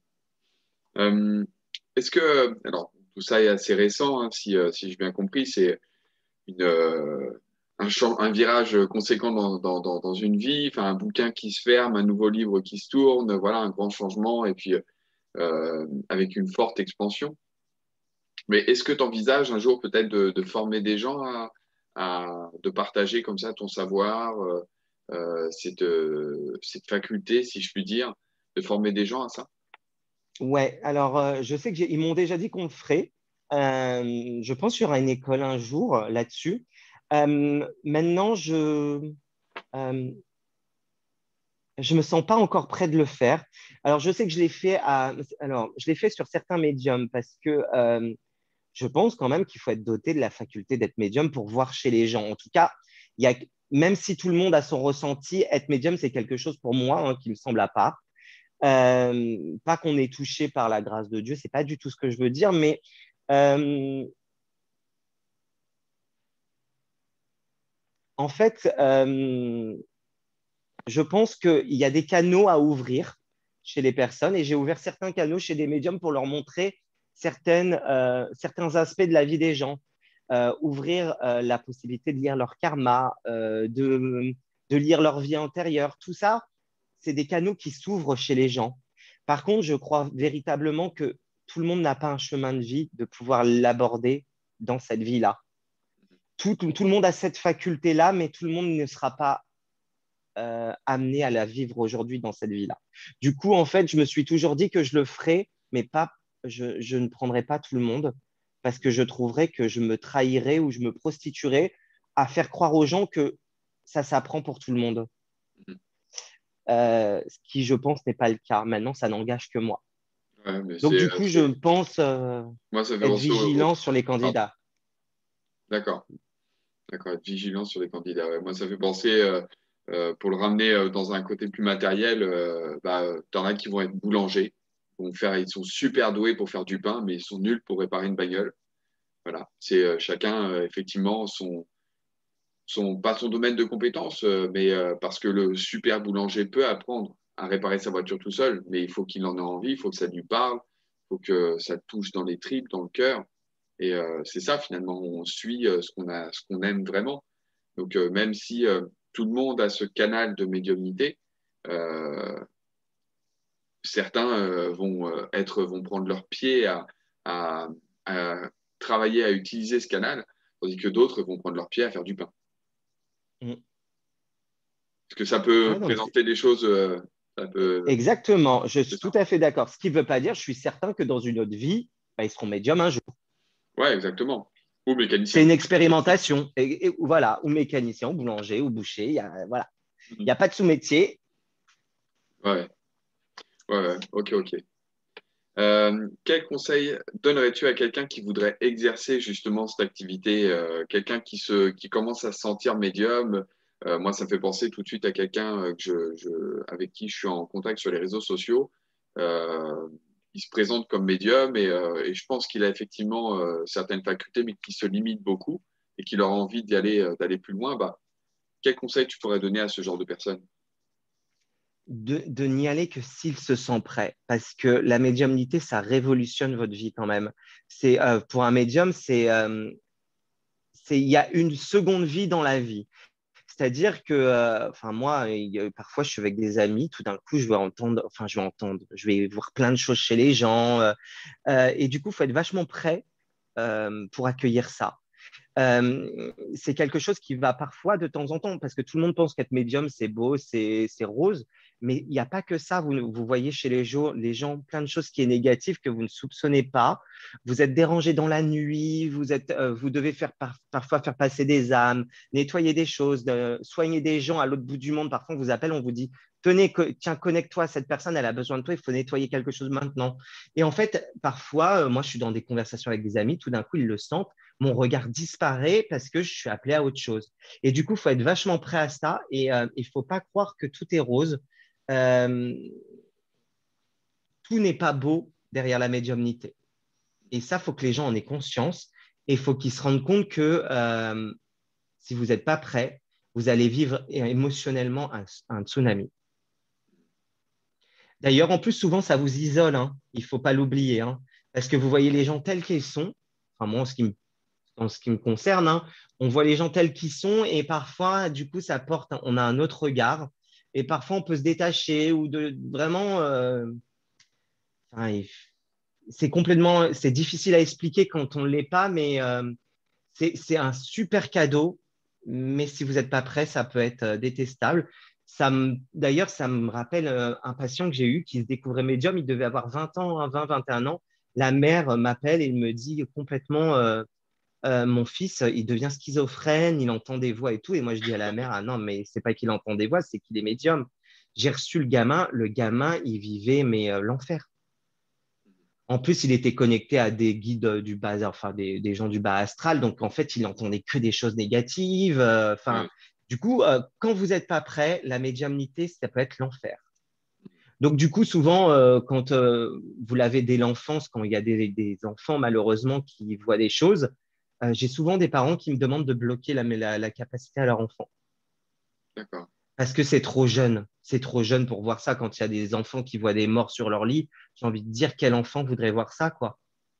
[SPEAKER 1] Euh, Est-ce que, alors, tout ça est assez récent, hein, si, euh, si j'ai bien compris, c'est une, euh, un, champ- un virage conséquent dans, dans, dans, dans une vie, enfin, un bouquin qui se ferme, un nouveau livre qui se tourne, voilà, un grand changement, et puis euh, avec une forte expansion. Mais est-ce que tu envisages un jour peut-être de, de former des gens à, à- de partager comme ça ton savoir, euh, euh, cette, euh, cette faculté, si je puis dire, de former des gens à ça?
[SPEAKER 2] Ouais, alors euh, je sais qu'ils m'ont déjà dit qu'on le ferait. Euh, je pense qu'il y aura une école un jour euh, là-dessus. Euh, maintenant, je, euh, je me sens pas encore prêt de le faire. Alors, je sais que je l'ai fait à, alors, je l'ai fait sur certains médiums parce que euh, je pense quand même qu'il faut être doté de la faculté d'être médium pour voir chez les gens. En tout cas, il y a, même si tout le monde a son ressenti, être médium, c'est quelque chose pour moi hein, qui me semble à part. Euh, pas qu'on est touché par la grâce de Dieu, c'est pas du tout ce que je veux dire, mais euh, en fait, euh, je pense qu'il y a des canaux à ouvrir chez les personnes et j'ai ouvert certains canaux chez des médiums pour leur montrer certaines, euh, certains aspects de la vie des gens. Euh, ouvrir euh, la possibilité de lire leur karma, euh, de, de lire leur vie antérieure. Tout ça, c'est des canaux qui s'ouvrent chez les gens. Par contre, je crois véritablement que tout le monde n'a pas un chemin de vie de pouvoir l'aborder dans cette vie-là. Tout, tout, tout, le monde a cette faculté-là, mais tout le monde ne sera pas euh, amené à la vivre aujourd'hui dans cette vie-là. Du coup, en fait, je me suis toujours dit que je le ferais, mais pas, je, je ne prendrais pas tout le monde parce que je trouverais que je me trahirais ou je me prostituerais à faire croire aux gens que ça s'apprend pour tout le monde. Euh, ce qui, je pense, n'est pas le cas. Maintenant, ça n'engage que moi.
[SPEAKER 1] Ouais, mais
[SPEAKER 2] Donc,
[SPEAKER 1] c'est,
[SPEAKER 2] du
[SPEAKER 1] euh,
[SPEAKER 2] coup, je
[SPEAKER 1] c'est,
[SPEAKER 2] pense euh,
[SPEAKER 1] moi, ça fait
[SPEAKER 2] être
[SPEAKER 1] penser au, au-
[SPEAKER 2] vigilant sur les
[SPEAKER 1] pardon.
[SPEAKER 2] candidats.
[SPEAKER 1] D'accord, d'accord, être vigilant sur les candidats. Ouais. Moi, ça fait penser, euh, euh, pour le ramener euh, dans un côté plus matériel, euh, bah, euh, t'en as qui vont être boulangers, vont faire, ils sont super doués pour faire du pain, mais ils sont nuls pour réparer une bagnole. Voilà, c'est euh, chacun, euh, effectivement, son, son, pas son domaine de compétence, euh, mais euh, parce que le super boulanger peut apprendre à réparer sa voiture tout seul, mais il faut qu'il en ait envie, il faut que ça lui parle, il faut que ça touche dans les tripes, dans le cœur. Et euh, c'est ça, finalement, on suit euh, ce qu'on a, ce qu'on aime vraiment. Donc, euh, même si euh, tout le monde a ce canal de médiumnité, euh, certains euh, vont euh, être, vont prendre leur pied à, à, à travailler à utiliser ce canal, tandis que d'autres vont prendre leur pied à faire du pain.
[SPEAKER 2] Mm.
[SPEAKER 1] Parce que ça peut
[SPEAKER 2] Ouais, non, mais c'est-
[SPEAKER 1] présenter des choses, euh, ça peut,
[SPEAKER 2] Exactement, je
[SPEAKER 1] c'est
[SPEAKER 2] suis tout
[SPEAKER 1] ça.
[SPEAKER 2] à fait d'accord. Ce qui ne veut pas dire, je suis certain que dans une autre vie, bah, ils seront médiums un jour.
[SPEAKER 1] Ouais, exactement. Ou
[SPEAKER 2] C'est
[SPEAKER 1] mécanicien.
[SPEAKER 2] une expérimentation. Et, et voilà, ou mécanicien, ou boulanger, ou boucher. Il y a, voilà. Il n'y a pas de sous-métier.
[SPEAKER 1] Ouais, ouais, ouais. Ok, ok. Euh, quel conseil donnerais-tu à quelqu'un qui voudrait exercer justement cette activité, euh, quelqu'un qui se, qui commence à se sentir médium? Euh, moi, ça me fait penser tout de suite à quelqu'un euh, que je, je- avec qui je suis en contact sur les réseaux sociaux. Euh, il se présente comme médium et, euh, et je pense qu'il a effectivement euh, certaines facultés, mais qui se limite beaucoup et qu'il aura envie d'y aller, euh, d'aller plus loin. Bah, quel conseil tu pourrais donner à ce genre de personne?
[SPEAKER 2] De, de n'y aller que s'il se sent prêt, parce que la médiumnité, ça révolutionne votre vie quand même. C'est euh, pour un médium, c'est euh, c'est il y a une seconde vie dans la vie. C'est-à-dire que, euh, enfin moi, il y a- parfois je suis avec des amis, tout d'un coup je vais entendre, enfin je vais entendre, je vais voir plein de choses chez les gens, euh, euh, et du coup, il faut être vachement prêt euh, pour accueillir ça. Euh, c'est quelque chose qui va parfois de temps en temps, parce que tout le monde pense qu'être médium, c'est beau, c'est c'est rose, mais il n'y a pas que ça. Vous, vous voyez chez les gens, les gens plein de choses qui est négatives que vous ne soupçonnez pas. Vous êtes dérangé dans la nuit, vous, êtes, euh, vous devez faire par- parfois faire passer des âmes, nettoyer des choses, de- soigner des gens à l'autre bout du monde. Parfois, on vous appelle, on vous dit, tenez, co- tiens, connecte-toi, cette personne, elle a besoin de toi, il faut nettoyer quelque chose maintenant. Et en fait, parfois, euh, moi, je suis dans des conversations avec des amis, tout d'un coup, ils le sentent, mon regard disparaît parce que je suis appelé à autre chose. Et du coup, il faut être vachement prêt à ça et euh, il ne faut pas croire que tout est rose. Euh, tout n'est pas beau derrière la médiumnité. Et ça, il faut que les gens en aient conscience et il faut qu'ils se rendent compte que euh, si vous n'êtes pas prêt, vous allez vivre émotionnellement un, un tsunami. D'ailleurs, en plus, souvent, ça vous isole. Hein. Il ne faut pas l'oublier. Hein, parce que vous voyez les gens tels qu'ils sont. Enfin, moi, en ce qui me en ce qui me concerne, hein, on voit les gens tels qu'ils sont et parfois, du coup, ça porte, on a un autre regard et parfois on peut se détacher ou de vraiment, euh, enfin, c'est complètement, c'est difficile à expliquer quand on ne l'est pas, mais euh, c'est c'est un super cadeau. Mais si vous n'êtes pas prêt, ça peut être euh, détestable. Ça me, d'ailleurs, ça me rappelle euh, un patient que j'ai eu qui se découvrait médium. Il devait avoir vingt ans, hein, vingt, vingt et un ans. La mère euh, m'appelle et il me dit complètement euh, euh, mon fils, il devient schizophrène, il entend des voix et tout. Et moi, je dis à la mère, ah non, mais c'est pas qu'il entend des voix, c'est qu'il est médium. J'ai reçu le gamin, le gamin, il vivait, mais euh, l'enfer. En plus, il était connecté à des guides euh, du bas, enfin des, des gens du bas astral, donc en fait, il entendait que des choses négatives. euh, Enfin,
[SPEAKER 1] Ouais.
[SPEAKER 2] du coup, euh, quand vous n'êtes pas prêt, la médiumnité, ça peut être l'enfer. Donc, du coup, souvent, euh, quand euh, vous l'avez dès l'enfance, quand il y a des, des enfants, malheureusement, qui voient des choses, euh, j'ai souvent des parents qui me demandent de bloquer la, la, la capacité à leur enfant.
[SPEAKER 1] D'accord.
[SPEAKER 2] Parce que c'est trop jeune. C'est trop jeune pour voir ça. Quand il y a des enfants qui voient des morts sur leur lit, j'ai envie de dire quel enfant voudrait voir ça, quoi.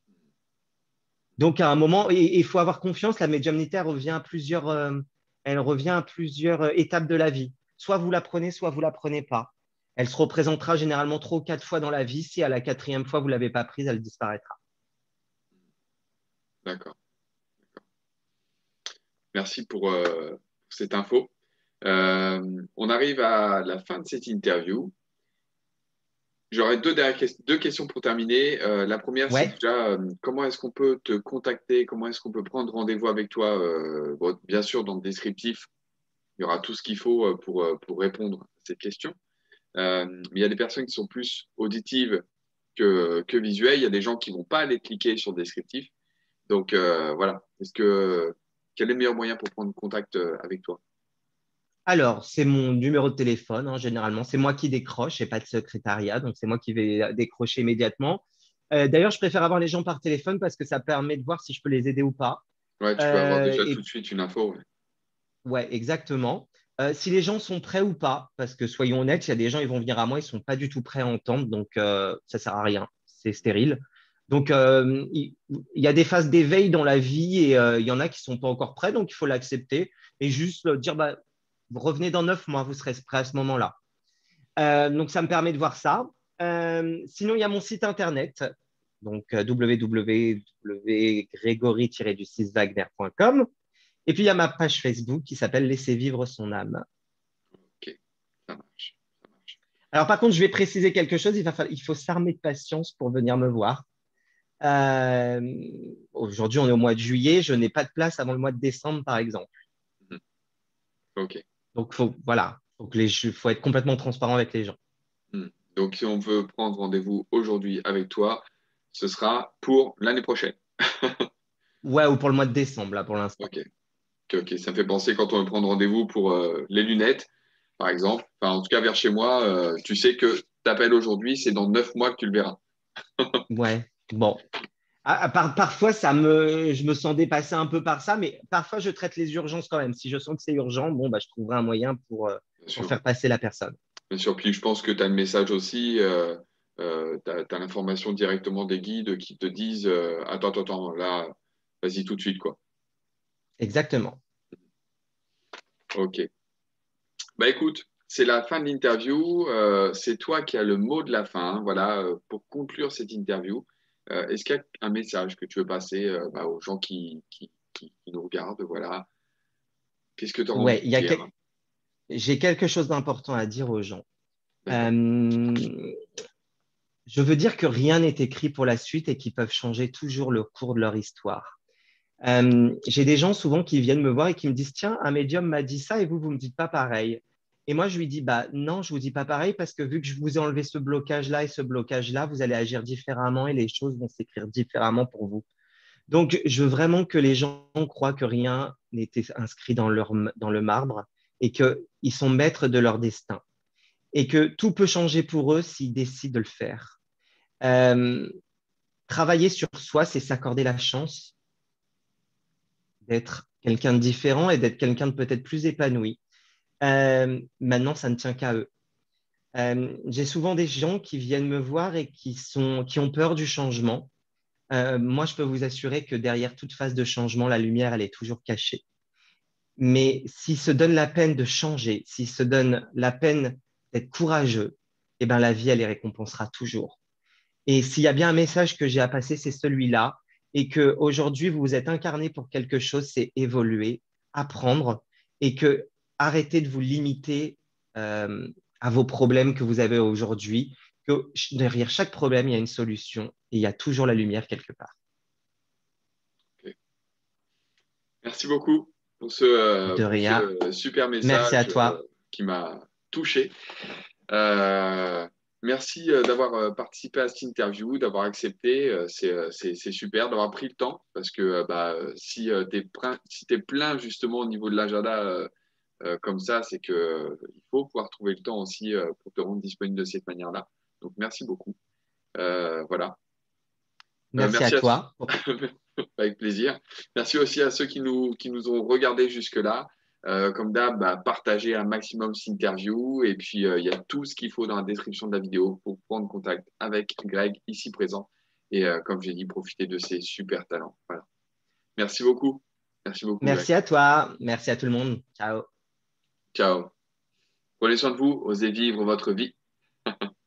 [SPEAKER 2] Donc, à un moment, il faut avoir confiance, la médiumnité, elle revient à plusieurs, euh, elle revient à plusieurs euh, étapes de la vie. Soit vous la prenez, soit vous la prenez pas. Elle se représentera généralement trois ou quatre fois dans la vie. Si à la quatrième fois, vous l'avez pas prise, elle disparaîtra.
[SPEAKER 1] D'accord. Merci pour euh, cette info. Euh, on arrive à la fin de cette interview. J'aurais deux, dernières ques- deux questions pour terminer. Euh, la première, c'est
[SPEAKER 2] Ouais.
[SPEAKER 1] déjà euh, comment est-ce qu'on peut te contacter? Comment est-ce qu'on peut prendre rendez-vous avec toi? Euh, bon, bien sûr, dans le descriptif, il y aura tout ce qu'il faut euh, pour, euh, pour répondre à cette question. Euh, mais il y a des personnes qui sont plus auditives que, que visuelles. Il y a des gens qui vont pas aller cliquer sur le descriptif. Donc euh, voilà. Est-ce que quel est le meilleur moyen pour prendre contact euh, avec toi?
[SPEAKER 2] Alors, c'est mon numéro de téléphone, hein, généralement. C'est moi qui décroche, et pas de secrétariat, donc c'est moi qui vais décrocher immédiatement. Euh, d'ailleurs, je préfère avoir les gens par téléphone parce que ça permet de voir si je peux les aider ou pas.
[SPEAKER 1] Ouais, tu peux avoir
[SPEAKER 2] Euh,
[SPEAKER 1] déjà tout
[SPEAKER 2] et
[SPEAKER 1] de suite une info. Ouais.
[SPEAKER 2] ouais, exactement. Euh, si les gens sont prêts ou pas, parce que soyons honnêtes, il y a des gens, ils vont venir à moi, ils sont pas du tout prêts à entendre, donc euh, ça sert à rien, c'est stérile. Donc, euh, il, il y a des phases d'éveil dans la vie et euh, il y en a qui sont pas encore prêts, donc il faut l'accepter et juste euh, dire, bah, revenez dans neuf mois, vous serez prêts à ce moment-là. Euh, donc, ça me permet de voir ça. Euh, sinon, il y a mon site internet, donc euh, w w w point gregory du six wagner point com. Et puis, il y a ma page Facebook qui s'appelle Laissez vivre son âme.
[SPEAKER 1] Ok, ça marche. Ça marche.
[SPEAKER 2] Alors, par contre, je vais préciser quelque chose. Il va falloir, il faut s'armer de patience pour venir me voir. Euh, aujourd'hui, on est au mois de juillet. Je n'ai pas de place avant le mois de décembre, par exemple.
[SPEAKER 1] Mhm. Ok.
[SPEAKER 2] Donc, faut, voilà, Donc, il faut être complètement transparent avec les gens.
[SPEAKER 1] Hmm. Donc, si on veut prendre rendez-vous aujourd'hui avec toi, ce sera pour l'année prochaine.
[SPEAKER 2] Ouais, ou pour le mois de décembre, là, pour l'instant.
[SPEAKER 1] Ok, ok, ok. Ça me fait penser quand on veut prendre rendez-vous pour euh, les lunettes, par exemple. Enfin, en tout cas, vers chez moi, euh, tu sais que t'appelles aujourd'hui, c'est dans neuf mois que tu le verras.
[SPEAKER 2] Ouais, bon. Ah, ah, par- parfois, ça me, je me sens dépassé un peu par ça, mais parfois, je traite les urgences quand même. Si je sens que c'est urgent, bon, bah, je trouverai un moyen pour, euh,
[SPEAKER 1] Bien
[SPEAKER 2] pour
[SPEAKER 1] sûr.
[SPEAKER 2] faire passer la personne.
[SPEAKER 1] Bien sûr. Puis je pense que tu as le message aussi, euh, euh, tu as, l'information directement des guides qui te disent euh, attends, attends, attends, là, vas-y tout de suite, quoi.
[SPEAKER 2] Exactement.
[SPEAKER 1] Ok. Bah écoute, c'est la fin de l'interview. Euh, c'est toi qui as le mot de la fin. Voilà, euh, pour conclure cette interview, euh, est-ce qu'il y a un message que tu veux passer euh, bah, aux gens qui, qui, qui, qui nous regardent? Voilà. Qu'est-ce que tu as envie
[SPEAKER 2] Ouais, il y
[SPEAKER 1] de
[SPEAKER 2] a
[SPEAKER 1] dire?
[SPEAKER 2] quel- j'ai quelque chose d'important à dire aux gens.
[SPEAKER 1] D'accord.
[SPEAKER 2] Euh, je veux dire que rien n'est écrit pour la suite et qu'ils peuvent changer toujours le cours de leur histoire. Euh, j'ai des gens souvent qui viennent me voir et qui me disent, tiens, un médium m'a dit ça et vous, vous me dites pas pareil. Et moi, je lui dis, bah non, je vous dis pas pareil parce que vu que je vous ai enlevé ce blocage-là et ce blocage-là, vous allez agir différemment et les choses vont s'écrire différemment pour vous. Donc, je veux vraiment que les gens croient que rien n'était inscrit dans leur, dans le marbre et qu'ils sont maîtres de leur destin et que tout peut changer pour eux s'ils décident de le faire. Euh, travailler sur soi, c'est s'accorder la chance d'être quelqu'un de différent et d'être quelqu'un de peut-être plus épanoui. Euh, maintenant, ça ne tient qu'à eux. Euh, j'ai souvent des gens qui viennent me voir et qui sont, qui ont peur du changement. Euh, moi, je peux vous assurer que derrière toute phase de changement, la lumière, elle est toujours cachée. Mais s'ils se donnent la peine de changer, s'ils se donnent la peine d'être courageux, eh ben, la vie, elle les récompensera toujours. Et s'il y a bien un message que j'ai à passer, c'est celui-là. Et que aujourd'hui vous vous êtes incarné pour quelque chose, c'est évoluer, apprendre, et que arrêtez de vous limiter euh, à vos problèmes que vous avez aujourd'hui, que derrière chaque problème, il y a une solution et il y a toujours la lumière quelque part.
[SPEAKER 1] Ok. Merci beaucoup pour ce, euh,
[SPEAKER 2] De
[SPEAKER 1] pour ce
[SPEAKER 2] rien.
[SPEAKER 1] euh, super
[SPEAKER 2] Merci à
[SPEAKER 1] message euh,
[SPEAKER 2] toi.
[SPEAKER 1] qui m'a touché. Euh, merci euh, d'avoir euh, participé à cette interview, d'avoir accepté. Euh, c'est, euh, c'est, c'est super d'avoir pris le temps parce que euh, bah, euh, si euh, tu es plein, si t'es plein justement au niveau de l'agenda euh, euh, comme ça, c'est que euh, il faut pouvoir trouver le temps aussi euh, pour te rendre disponible de cette manière-là. Donc merci beaucoup. Euh, voilà. Euh,
[SPEAKER 2] Merci à
[SPEAKER 1] merci à
[SPEAKER 2] toi.
[SPEAKER 1] avec plaisir. Merci aussi à ceux qui nous, qui nous ont regardés jusque-là. Euh, comme d'hab, bah, partagez un maximum cette interview. Et puis, euh, il y a tout ce qu'il faut dans la description de la vidéo pour prendre contact avec Greg, ici présent. Et euh, comme j'ai dit, profiter de ses super talents. Voilà. Merci beaucoup. Merci beaucoup, Greg.
[SPEAKER 2] Merci à toi. Merci à tout le monde. Ciao.
[SPEAKER 1] Ciao. Prenez soin de vous. Osez vivre votre vie.